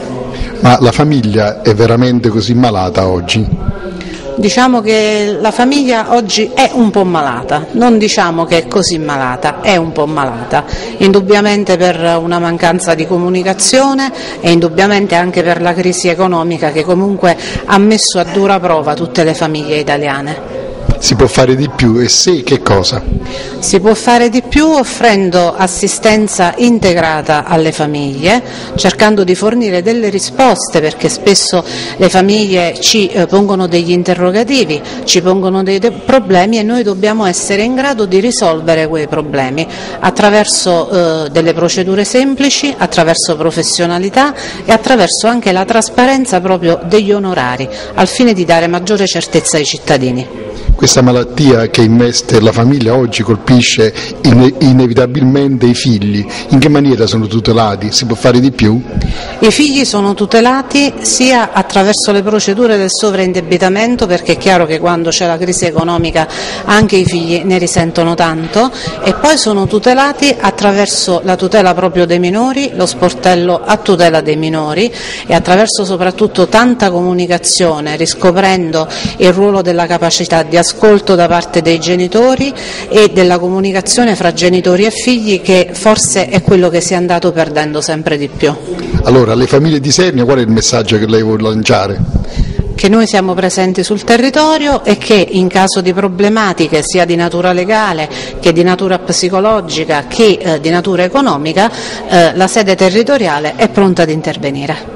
Ma la famiglia è veramente così malata oggi? Diciamo che la famiglia oggi è un po' malata, non diciamo che è così malata, è un po' malata, indubbiamente per una mancanza di comunicazione e indubbiamente anche per la crisi economica che comunque ha messo a dura prova tutte le famiglie italiane. Si può fare di più, e se, che cosa? Si può fare di più offrendo assistenza integrata alle famiglie, cercando di fornire delle risposte, perché spesso le famiglie ci eh, pongono degli interrogativi, ci pongono dei de- problemi, e noi dobbiamo essere in grado di risolvere quei problemi attraverso eh, delle procedure semplici, attraverso professionalità e attraverso anche la trasparenza proprio degli onorari, al fine di dare maggiore certezza ai cittadini. questa malattia che investe la famiglia oggi colpisce in- inevitabilmente i figli. In che maniera sono tutelati? Si può fare di più? I figli sono tutelati sia attraverso le procedure del sovraindebitamento, perché è chiaro che quando c'è la crisi economica anche i figli ne risentono tanto, e poi sono tutelati attraverso la tutela proprio dei minori, lo sportello a tutela dei minori, e attraverso soprattutto tanta comunicazione, riscoprendo il ruolo della capacità di ascolto da parte dei genitori e della comunicazione fra genitori e figli, che forse è quello che si è andato perdendo sempre di più. Allora, alle famiglie di Isernia qual è il messaggio che lei vuole lanciare? Che noi siamo presenti sul territorio e che in caso di problematiche sia di natura legale che di natura psicologica che eh, di natura economica, eh, la sede territoriale è pronta ad intervenire.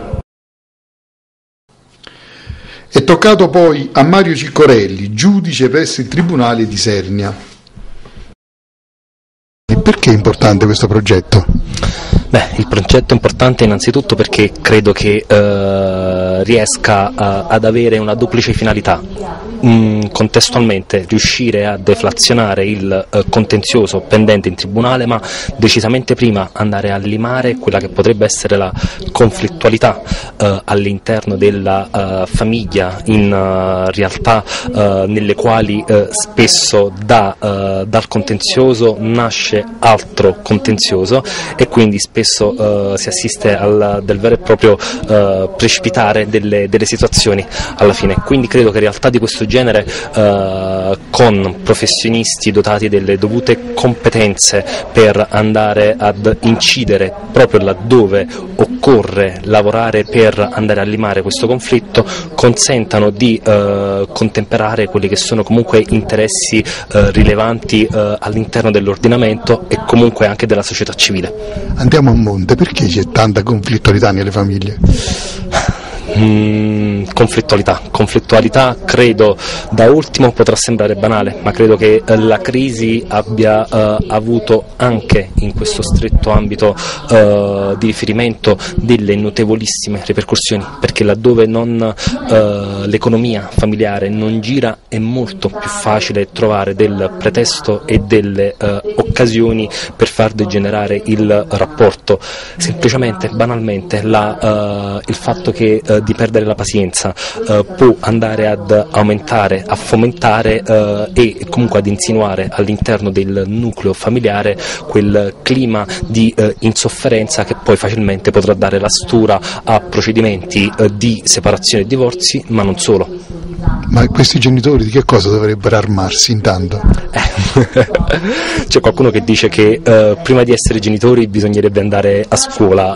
È toccato poi a Mario Ciccorelli, giudice presso il Tribunale di Isernia. Perché è importante questo progetto? Beh, il progetto è importante innanzitutto perché credo che eh, riesca a, ad avere una duplice finalità. Mm, contestualmente riuscire a deflazionare il eh, contenzioso pendente in tribunale, ma decisamente prima andare a limare quella che potrebbe essere la conflittualità eh, all'interno della eh, famiglia, in uh, realtà eh, nelle quali eh, spesso da, eh, dal contenzioso nasce altro contenzioso, e quindi spesso eh, si assiste al del vero e proprio eh, precipitare delle, delle situazioni alla fine. Quindi credo che in realtà di questo genere, eh, con professionisti dotati delle dovute competenze per andare ad incidere proprio laddove occorre lavorare per andare a limare questo conflitto, consentano di eh, contemperare quelli che sono comunque interessi eh, rilevanti eh, all'interno dell'ordinamento e comunque anche della società civile. Andiamo a monte, perché c'è tanta conflittualità nelle famiglie? Mm, conflittualità, conflittualità credo da ultimo potrà sembrare banale, ma credo che eh, la crisi abbia eh, avuto anche in questo stretto ambito eh, di riferimento delle notevolissime ripercussioni, perché laddove non, eh, l'economia familiare non gira è molto più facile trovare del pretesto e delle eh, occasioni per far degenerare il rapporto. Semplicemente, banalmente, la, eh, il fatto che eh, di perdere la pazienza eh, può andare ad aumentare, a fomentare eh, e comunque ad insinuare all'interno del nucleo familiare quel clima di eh, insofferenza che poi facilmente potrà dare la stura a procedimenti eh, di separazione e divorzi, ma non solo. Ma questi genitori di che cosa dovrebbero armarsi intanto? Eh, c'è qualcuno che dice che eh, prima di essere genitori bisognerebbe andare a scuola.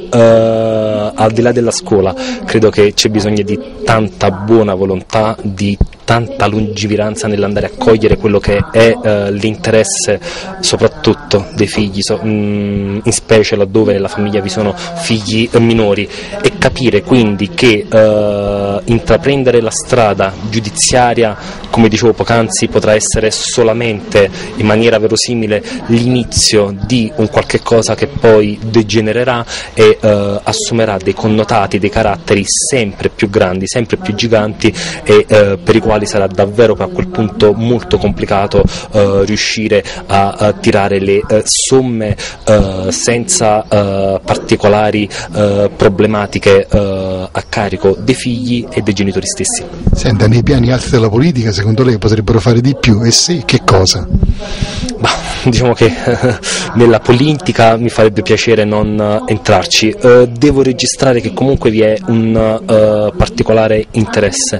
Eh, al di là della scuola credo che c'è bisogno di tanta buona volontà, di tanta lungimiranza nell'andare a cogliere quello che è eh, l'interesse soprattutto dei figli, so, mh, in specie laddove nella famiglia vi sono figli eh, minori, e capire quindi che eh, intraprendere la strada giudiziaria, come dicevo poc'anzi, potrà essere solamente in maniera verosimile l'inizio di un qualche cosa che poi degenererà e eh, assumerà dei connotati, dei caratteri sempre più grandi, sempre più giganti, e eh, per i quali sarà davvero a quel punto molto complicato eh, riuscire a, a tirare le eh, somme eh, senza eh, particolari eh, problematiche eh, a carico dei figli e dei genitori stessi. Senta, nei piani alti della politica secondo lei potrebbero fare di più, e sì, che cosa? Bah, diciamo che eh, nella politica mi farebbe piacere non eh, entrarci. Eh, devo registrare che comunque vi è un eh, particolare interesse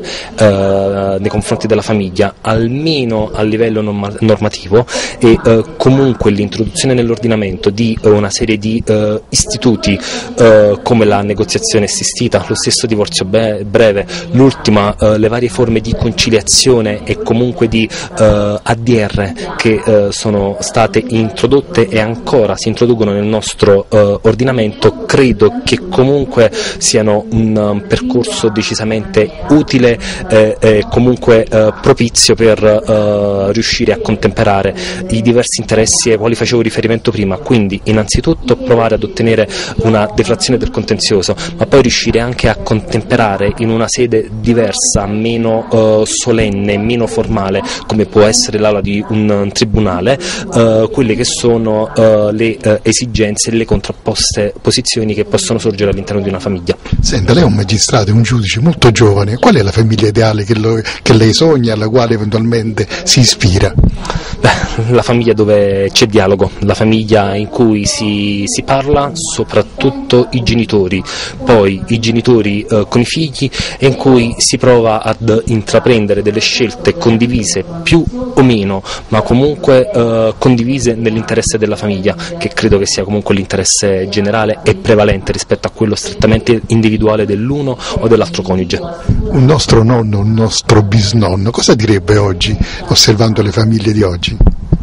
eh, nei confronti della famiglia, almeno a livello norma- normativo, e eh, comunque l'introduzione nell'ordinamento di eh, una serie di eh, istituti eh, come la negoziazione assistita, lo stesso divorzio be- breve, l'ultima, eh, le varie forme di conciliazione e comunque di eh, A D R che eh, sono state introdotte e ancora si introducono nel nostro eh, ordinamento, credo che comunque siano un, un percorso decisamente utile e eh, eh, comunque eh, propizio per eh, riuscire a contemperare i diversi interessi ai quali facevo riferimento prima, quindi innanzitutto provare ad ottenere una deflazione del contenzioso, ma poi riuscire anche a contemperare in una sede diversa, meno eh, solenne, meno formale, come può essere l'aula di un, un tribunale, eh, quelle che sono eh, le eh, esigenze e le contrapposte posizioni che possono sorgere all'interno di una famiglia. Senta, lei è un magistrato, un giudice molto giovane, qual è la famiglia ideale che, lo, che lei sogna, alla quale eventualmente si ispira? Beh, la famiglia dove c'è dialogo, la famiglia in cui si, si parla, soprattutto i genitori, poi i genitori eh, con i figli, e in cui si prova ad intraprendere delle scelte condivise più o meno, ma comunque eh, condivise nell'interesse della famiglia, che credo che sia comunque l'interesse generale e prevalente rispetto a quello strettamente individuale dell'uno o dell'altro coniuge. Un nostro nonno, un nostro bisnonno, cosa direbbe oggi, osservando le famiglie di oggi?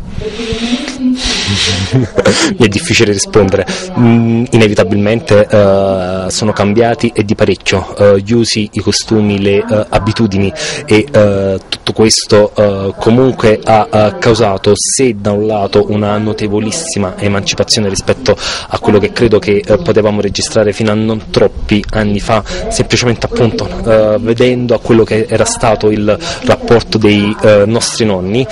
Mi è difficile rispondere. Mm, inevitabilmente uh, sono cambiati e di parecchio uh, gli usi, i costumi, le uh, abitudini, e uh, tutto questo uh, comunque ha uh, causato, se da un lato una notevolissima emancipazione rispetto a quello che credo che uh, potevamo registrare fino a non troppi anni fa, semplicemente appunto uh, vedendo a quello che era stato il rapporto dei uh, nostri nonni,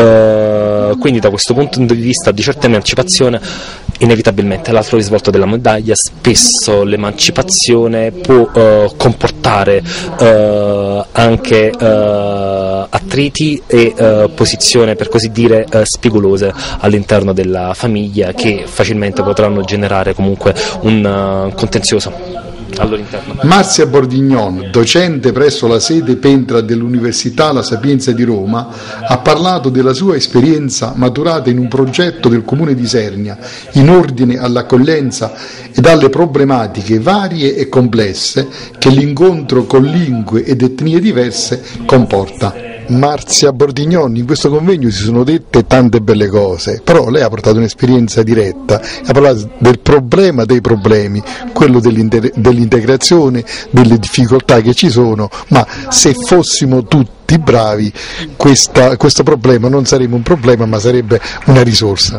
uh, quindi da questo punto di vista di certa emancipazione. Inevitabilmente l'altro risvolto della medaglia, spesso l'emancipazione può uh, comportare uh, anche uh, attriti e uh, posizioni, per così dire, uh, spigolose all'interno della famiglia, che facilmente potranno generare comunque un uh, contenzioso al loro interno. Marzia Bordignon, docente presso la sede Pentra dell'Università La Sapienza di Roma, ha parlato della sua esperienza maturata in un progetto del Comune di Isernia in ordine all'accoglienza ed alle problematiche varie e complesse che l'incontro con lingue ed etnie diverse comporta. Marzia Bordignon, in questo convegno si sono dette tante belle cose, però lei ha portato un'esperienza diretta, ha parlato del problema dei problemi, quello dell'integrazione, delle difficoltà che ci sono, ma se fossimo tutti bravi questa, questo problema non sarebbe un problema, ma sarebbe una risorsa.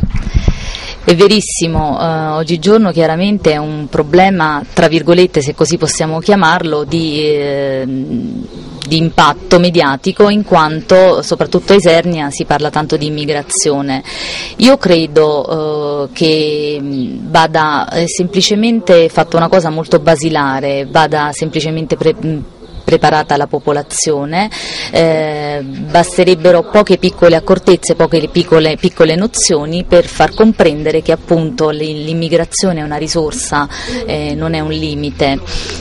È verissimo, eh, oggigiorno chiaramente è un problema, tra virgolette, se così possiamo chiamarlo, di... Eh, di impatto mediatico, in quanto soprattutto a Isernia si parla tanto di immigrazione. Io credo eh, che vada eh, semplicemente fatta una cosa molto basilare, vada semplicemente pre- preparata la popolazione, eh, basterebbero poche piccole accortezze, poche piccole, piccole nozioni per far comprendere che appunto l'immigrazione è una risorsa, eh, non è un limite.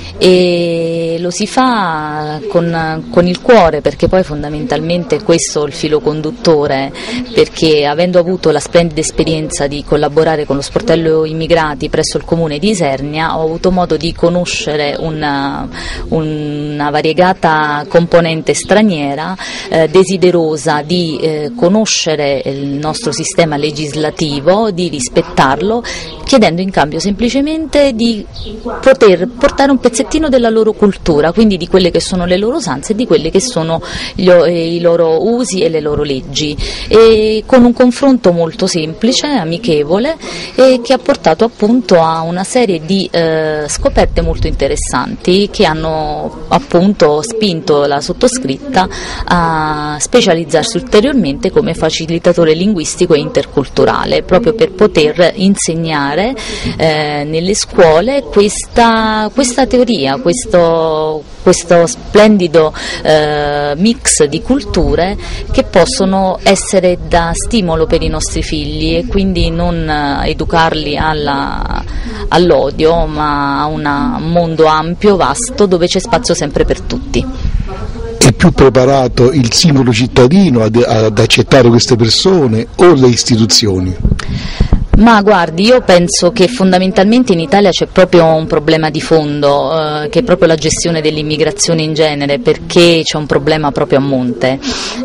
E lo si fa con, con il cuore, perché poi fondamentalmente questo è il filo conduttore, perché avendo avuto la splendida esperienza di collaborare con lo sportello immigrati presso il comune di Isernia, ho avuto modo di conoscere una, una variegata componente straniera eh, desiderosa di eh, conoscere il nostro sistema legislativo, di rispettarlo, chiedendo in cambio semplicemente di poter portare un pezzettino della loro cultura, quindi di quelle che sono le loro usanze e di quelli che sono gli, i loro usi e le loro leggi, e con un confronto molto semplice, amichevole, e che ha portato appunto a una serie di eh, scoperte molto interessanti che hanno appunto spinto la sottoscritta a specializzarsi ulteriormente come facilitatore linguistico e interculturale, proprio per poter insegnare eh, nelle scuole questa, questa teoria, questo, questo splendido eh, mix di culture che possono essere da stimolo per i nostri figli, e quindi non eh, educarli alla, all'odio, ma a una, un mondo ampio, vasto, dove c'è spazio sempre per tutti. È più preparato il singolo cittadino ad, ad accettare queste persone o le istituzioni? Ma guardi, io penso che fondamentalmente in Italia c'è proprio un problema di fondo, eh, che è proprio la gestione dell'immigrazione in genere, perché c'è un problema proprio a monte.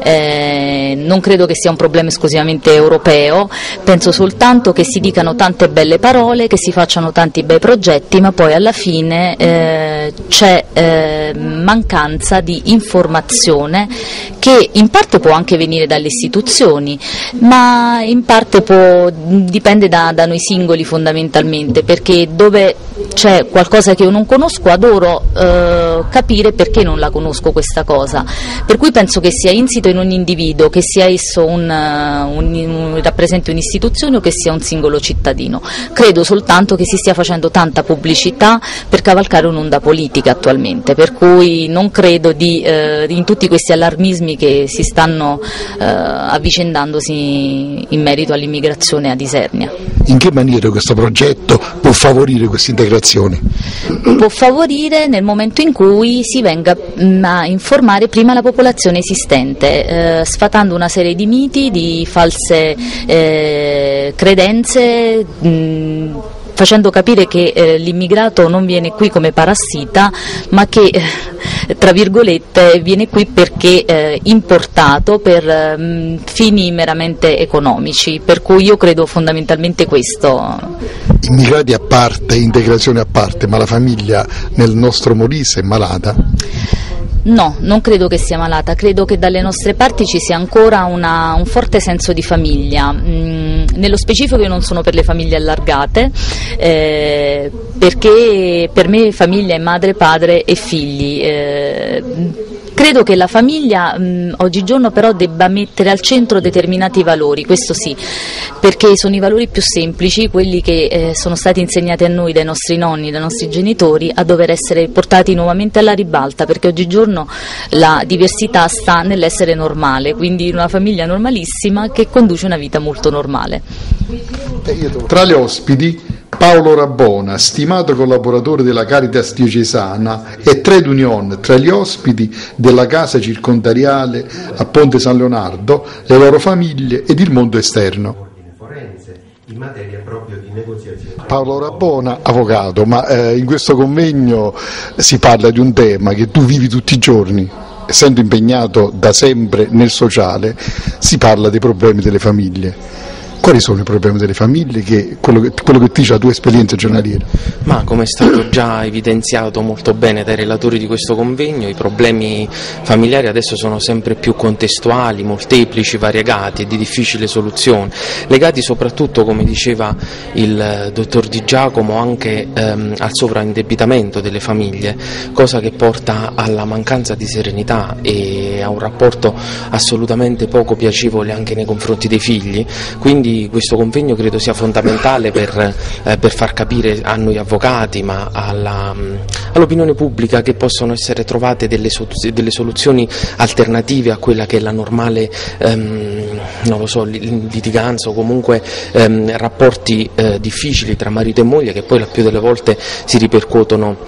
eh, non credo che sia un problema esclusivamente europeo, penso soltanto che si dicano tante belle parole, che si facciano tanti bei progetti, ma poi alla fine eh, c'è eh, mancanza di informazione che in parte può anche venire dalle istituzioni, ma in parte può, dipende da, da noi singoli fondamentalmente, perché dove c'è qualcosa che io non conosco adoro eh, capire perché non la conosco questa cosa, per cui penso che sia insito in un individuo, che sia esso un, un, un rappresenti un'istituzione o che sia un singolo cittadino. Credo soltanto che si stia facendo tanta pubblicità per cavalcare un'onda politica attualmente, per cui non credo di, eh, in tutti questi allarmismi che si stanno eh, avvicendandosi in merito all'immigrazione ad Isernia. In che maniera questo progetto può favorire questa integrazione? Può favorire nel momento in cui si venga mh, a informare prima la popolazione esistente, eh, sfatando una serie di miti, di false eh, credenze, mh, facendo capire che eh, l'immigrato non viene qui come parassita, ma che eh, tra virgolette viene qui perché eh, importato per eh, fini meramente economici, per cui io credo fondamentalmente questo. Immigrati a parte, integrazione a parte, ma la famiglia nel nostro Molise è malata? No, non credo che sia malata, credo che dalle nostre parti ci sia ancora una, un forte senso di famiglia. Mm, nello specifico io non sono per le famiglie allargate, eh, perché per me famiglia è madre, padre e figli. Eh, Credo che la famiglia mh, oggigiorno però debba mettere al centro determinati valori, questo sì, perché sono i valori più semplici, quelli che eh, sono stati insegnati a noi dai nostri nonni, dai nostri genitori, a dover essere portati nuovamente alla ribalta, perché oggigiorno la diversità sta nell'essere normale, quindi una famiglia normalissima che conduce una vita molto normale. Tra gli ospiti Paolo Rabbona, stimato collaboratore della Caritas diocesana e trade union tra gli ospiti della casa circondariale a Ponte San Leonardo, le loro famiglie ed il mondo esterno. In materia proprio di negoziazione. Paolo Rabbona, avvocato, ma eh, in questo convegno si parla di un tema che tu vivi tutti i giorni. Essendo impegnato da sempre nel sociale, si parla dei problemi delle famiglie. Quali sono i problemi delle famiglie, che, quello, che, quello che dice la tua esperienza giornaliera? Ma come è stato già evidenziato molto bene dai relatori di questo convegno, i problemi familiari adesso sono sempre più contestuali, molteplici, variegati e di difficile soluzione, legati soprattutto, come diceva il dottor Di Giacomo, anche ehm, al sovraindebitamento delle famiglie, cosa che porta alla mancanza di serenità e a un rapporto assolutamente poco piacevole anche nei confronti dei figli. Quindi questo convegno credo sia fondamentale per, eh, per far capire a noi avvocati, ma alla, all'opinione pubblica, che possono essere trovate delle, delle soluzioni alternative a quella che è la normale ehm, non lo so, litiganza o comunque ehm, rapporti eh, difficili tra marito e moglie, che poi la più delle volte si ripercuotono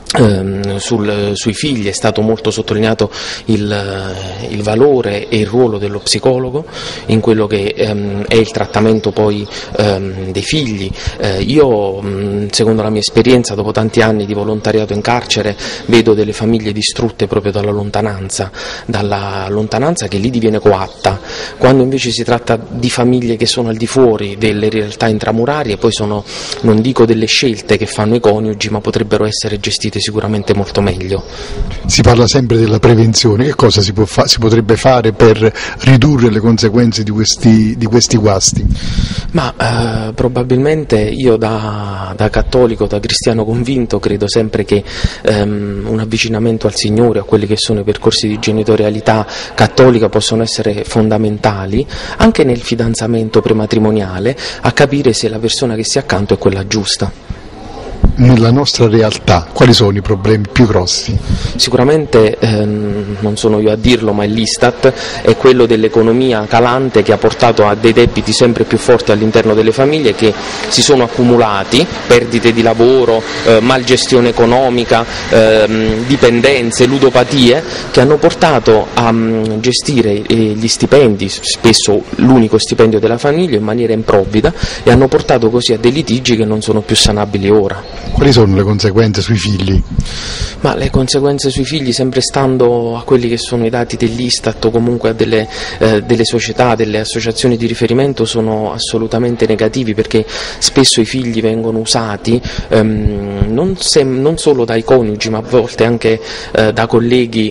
Sul, sui figli. È stato molto sottolineato il, il valore e il ruolo dello psicologo in quello che ehm, è il trattamento poi ehm, dei figli. Eh, io mh, secondo la mia esperienza, dopo tanti anni di volontariato in carcere, vedo delle famiglie distrutte proprio dalla lontananza, dalla lontananza che lì diviene coatta, quando invece si tratta di famiglie che sono al di fuori delle realtà intramurarie, poi sono, non dico delle scelte che fanno i coniugi, ma potrebbero essere gestite sicuramente molto meglio. Si parla sempre della prevenzione, che cosa si, può fa- si potrebbe fare per ridurre le conseguenze di questi, di questi guasti? Ma eh, probabilmente io da, da cattolico, da cristiano convinto, credo sempre che ehm, un avvicinamento al Signore, a quelli che sono i percorsi di genitorialità cattolica, possono essere fondamentali anche nel fidanzamento prematrimoniale, a capire se la persona che si ha accanto è quella giusta. Nella nostra realtà quali sono i problemi più grossi? Sicuramente, ehm, non sono io a dirlo, ma è l'Istat, è quello dell'economia calante, che ha portato a dei debiti sempre più forti all'interno delle famiglie, che si sono accumulati, perdite di lavoro, eh, malgestione economica, ehm, dipendenze, ludopatie, che hanno portato a um, gestire eh, gli stipendi, spesso l'unico stipendio della famiglia, in maniera improvvida, e hanno portato così a dei litigi che non sono più sanabili ora. Quali sono le conseguenze sui figli? Ma le conseguenze sui figli, sempre stando a quelli che sono i dati dell'Istat o comunque a delle, eh, delle società, delle associazioni di riferimento, sono assolutamente negativi, perché spesso i figli vengono usati ehm, non, sem- non solo dai coniugi, ma a volte anche eh, da colleghi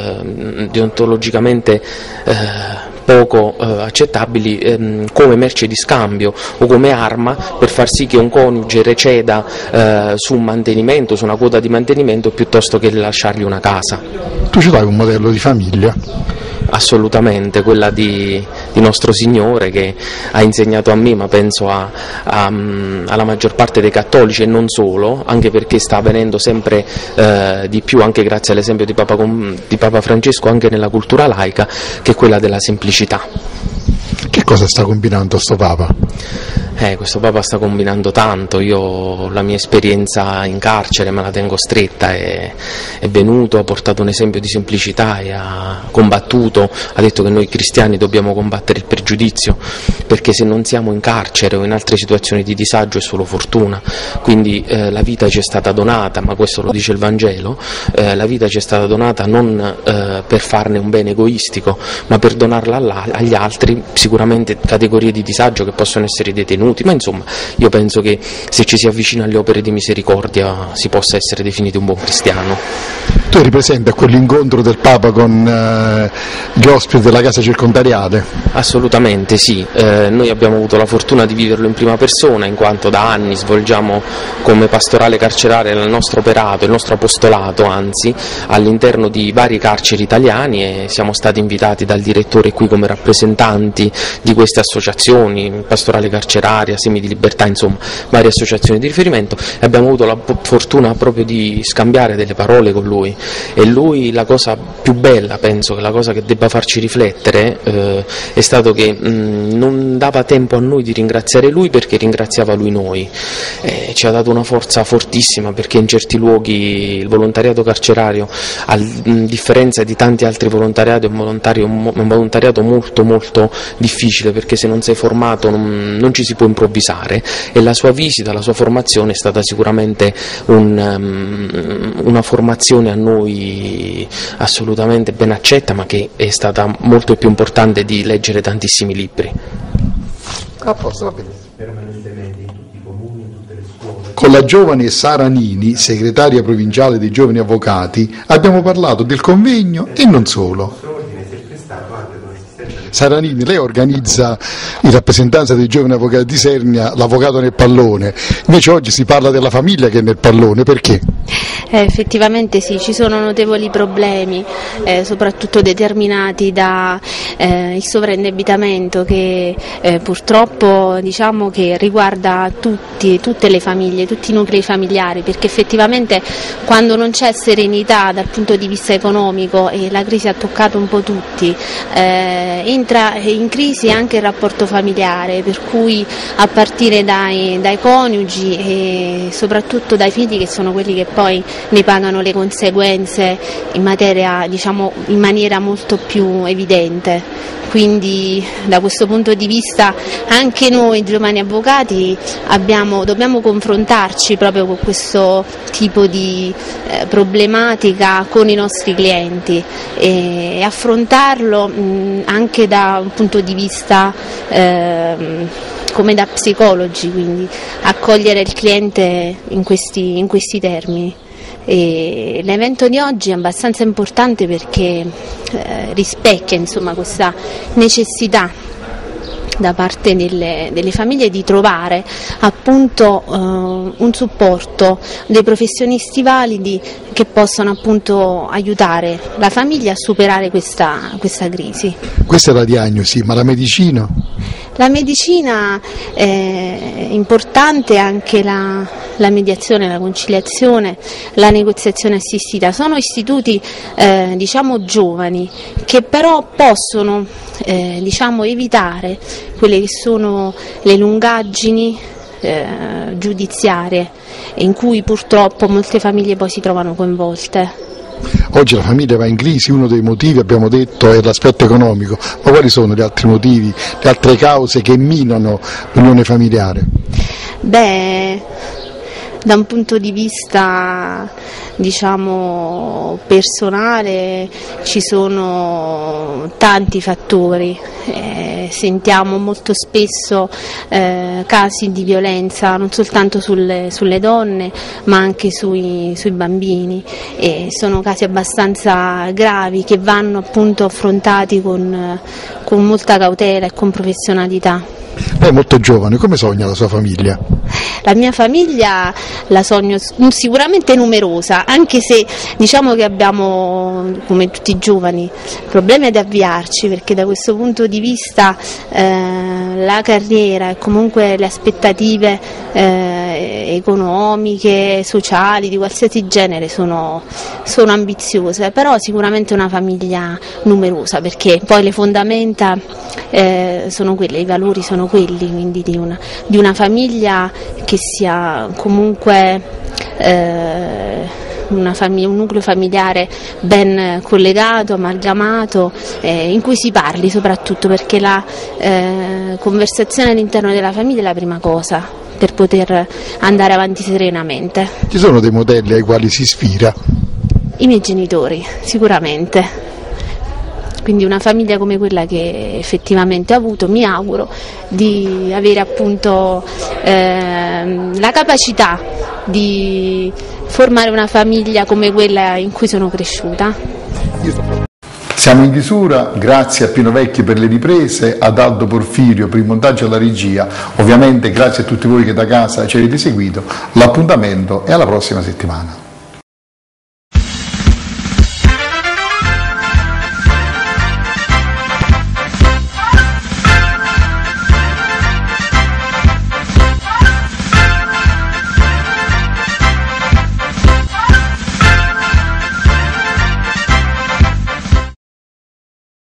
eh, deontologicamente eh, poco eh, accettabili ehm, come merce di scambio o come arma per far sì che un coniuge receda eh, su un mantenimento, su una quota di mantenimento, piuttosto che lasciargli una casa. Tu ci dai un modello di famiglia? Assolutamente, quella di, di Nostro Signore, che ha insegnato a me, ma penso a, a, alla maggior parte dei cattolici e non solo, anche perché sta avvenendo sempre eh, di più, anche grazie all'esempio di Papa, di Papa Francesco, anche nella cultura laica, che è quella della semplicità. Che cosa sta combinando sto Papa? Eh, questo Papa sta combinando tanto. Io la mia esperienza in carcere me la tengo stretta, è, è venuto, ha portato un esempio di semplicità e ha combattuto, ha detto che noi cristiani dobbiamo combattere il pregiudizio, perché se non siamo in carcere o in altre situazioni di disagio è solo fortuna, quindi eh, la vita ci è stata donata, ma questo lo dice il Vangelo, eh, la vita ci è stata donata non eh, per farne un bene egoistico, ma per donarla alla, agli altri, sicuramente categorie di disagio che possono essere detenuti, ma insomma io penso che se ci si avvicina alle opere di misericordia si possa essere definiti un buon cristiano. Tu eri presente a quell'incontro del Papa con eh, gli ospiti della casa circondariale? Assolutamente sì, eh, noi abbiamo avuto la fortuna di viverlo in prima persona, in quanto da anni svolgiamo come pastorale carceraria il nostro operato, il nostro apostolato anzi, all'interno di vari carceri italiani, e siamo stati invitati dal direttore qui come rappresentanti di queste associazioni, pastorale carceraria, Semi di Libertà, insomma varie associazioni di riferimento, e abbiamo avuto la fortuna proprio di scambiare delle parole con lui. E lui, la cosa più bella, penso che la cosa che debba farci riflettere eh, è stato che mh, non dava tempo a noi di ringraziare lui, perché ringraziava lui noi, eh, ci ha dato una forza fortissima, perché in certi luoghi il volontariato carcerario, a differenza di tanti altri volontariati, è un, volontario, un volontariato molto molto difficile, perché se non sei formato non, non ci si può improvvisare, e la sua visita, la sua formazione è stata sicuramente un, um, una formazione a noi assolutamente ben accetta, ma che è stata molto più importante di leggere tantissimi libri. A posto, va bene. Con la giovane Sara Nini, segretaria provinciale dei giovani avvocati, abbiamo parlato del convegno e non solo. Sara Nini, lei organizza in rappresentanza dei giovani avvocati di Isernia l'avvocato nel pallone, invece oggi si parla della famiglia che è nel pallone, perché? Eh, effettivamente sì, ci sono notevoli problemi, eh, soprattutto determinati dal eh, sovraindebitamento che eh, purtroppo diciamo che riguarda tutti, tutte le famiglie, tutti i nuclei familiari, perché effettivamente quando non c'è serenità dal punto di vista economico, e la crisi ha toccato un po' tutti, eh, entra in crisi anche il rapporto familiare, per cui a partire dai, dai coniugi e soprattutto dai figli, che sono quelli che poi ne pagano le conseguenze in materia, diciamo, in maniera molto più evidente. Quindi da questo punto di vista anche noi giovani avvocati abbiamo, dobbiamo confrontarci proprio con questo tipo di eh, problematica con i nostri clienti e, e affrontarlo mh, anche da un punto di vista eh, come da psicologi, quindi accogliere il cliente in questi, in questi termini. E l'evento di oggi è abbastanza importante perché eh, rispecchia insomma questa necessità da parte delle, delle famiglie di trovare appunto eh, un supporto, dei professionisti validi che possano appunto aiutare la famiglia a superare questa, questa crisi. Questa è la diagnosi, ma la medicina? La medicina è importante, anche la, la mediazione, la conciliazione, la negoziazione assistita, sono istituti eh, diciamo giovani che però possono eh, diciamo evitare quelle che sono le lungaggini eh, giudiziarie in cui purtroppo molte famiglie poi si trovano coinvolte. Oggi la famiglia va in crisi, uno dei motivi, abbiamo detto, è l'aspetto economico, ma quali sono gli altri motivi, le altre cause che minano l'unione familiare? Beh, da un punto di vista, diciamo, personale ci sono tanti fattori, eh, sentiamo molto spesso eh, casi di violenza non soltanto sulle, sulle donne ma anche sui, sui bambini, e sono casi abbastanza gravi che vanno appunto affrontati con, con molta cautela e con professionalità. Lei è molto giovane, come sogna la sua famiglia? La mia famiglia la sogno sicuramente numerosa, anche se diciamo che abbiamo, come tutti i giovani, problemi ad avviarci, perché da questo punto di vista eh, la carriera e comunque le aspettative eh, economiche, sociali, di qualsiasi genere sono, sono ambiziose, però sicuramente una famiglia numerosa, perché poi le fondamenta eh, sono quelle, i valori sono quelli, quindi di una, di una famiglia che sia comunque eh, una famiglia, un nucleo familiare ben collegato, amalgamato, eh, in cui si parli soprattutto, perché la eh, conversazione all'interno della famiglia è la prima cosa per poter andare avanti serenamente. Ci sono dei modelli ai quali si ispira? I miei genitori, sicuramente. Quindi una famiglia come quella che effettivamente ho avuto, mi auguro di avere appunto ehm, la capacità di formare una famiglia come quella in cui sono cresciuta. Siamo in chiusura, grazie a Pino Vecchi per le riprese, ad Aldo Porfirio per il montaggio e la regia, ovviamente grazie a tutti voi che da casa ci avete seguito, l'appuntamento è alla prossima settimana.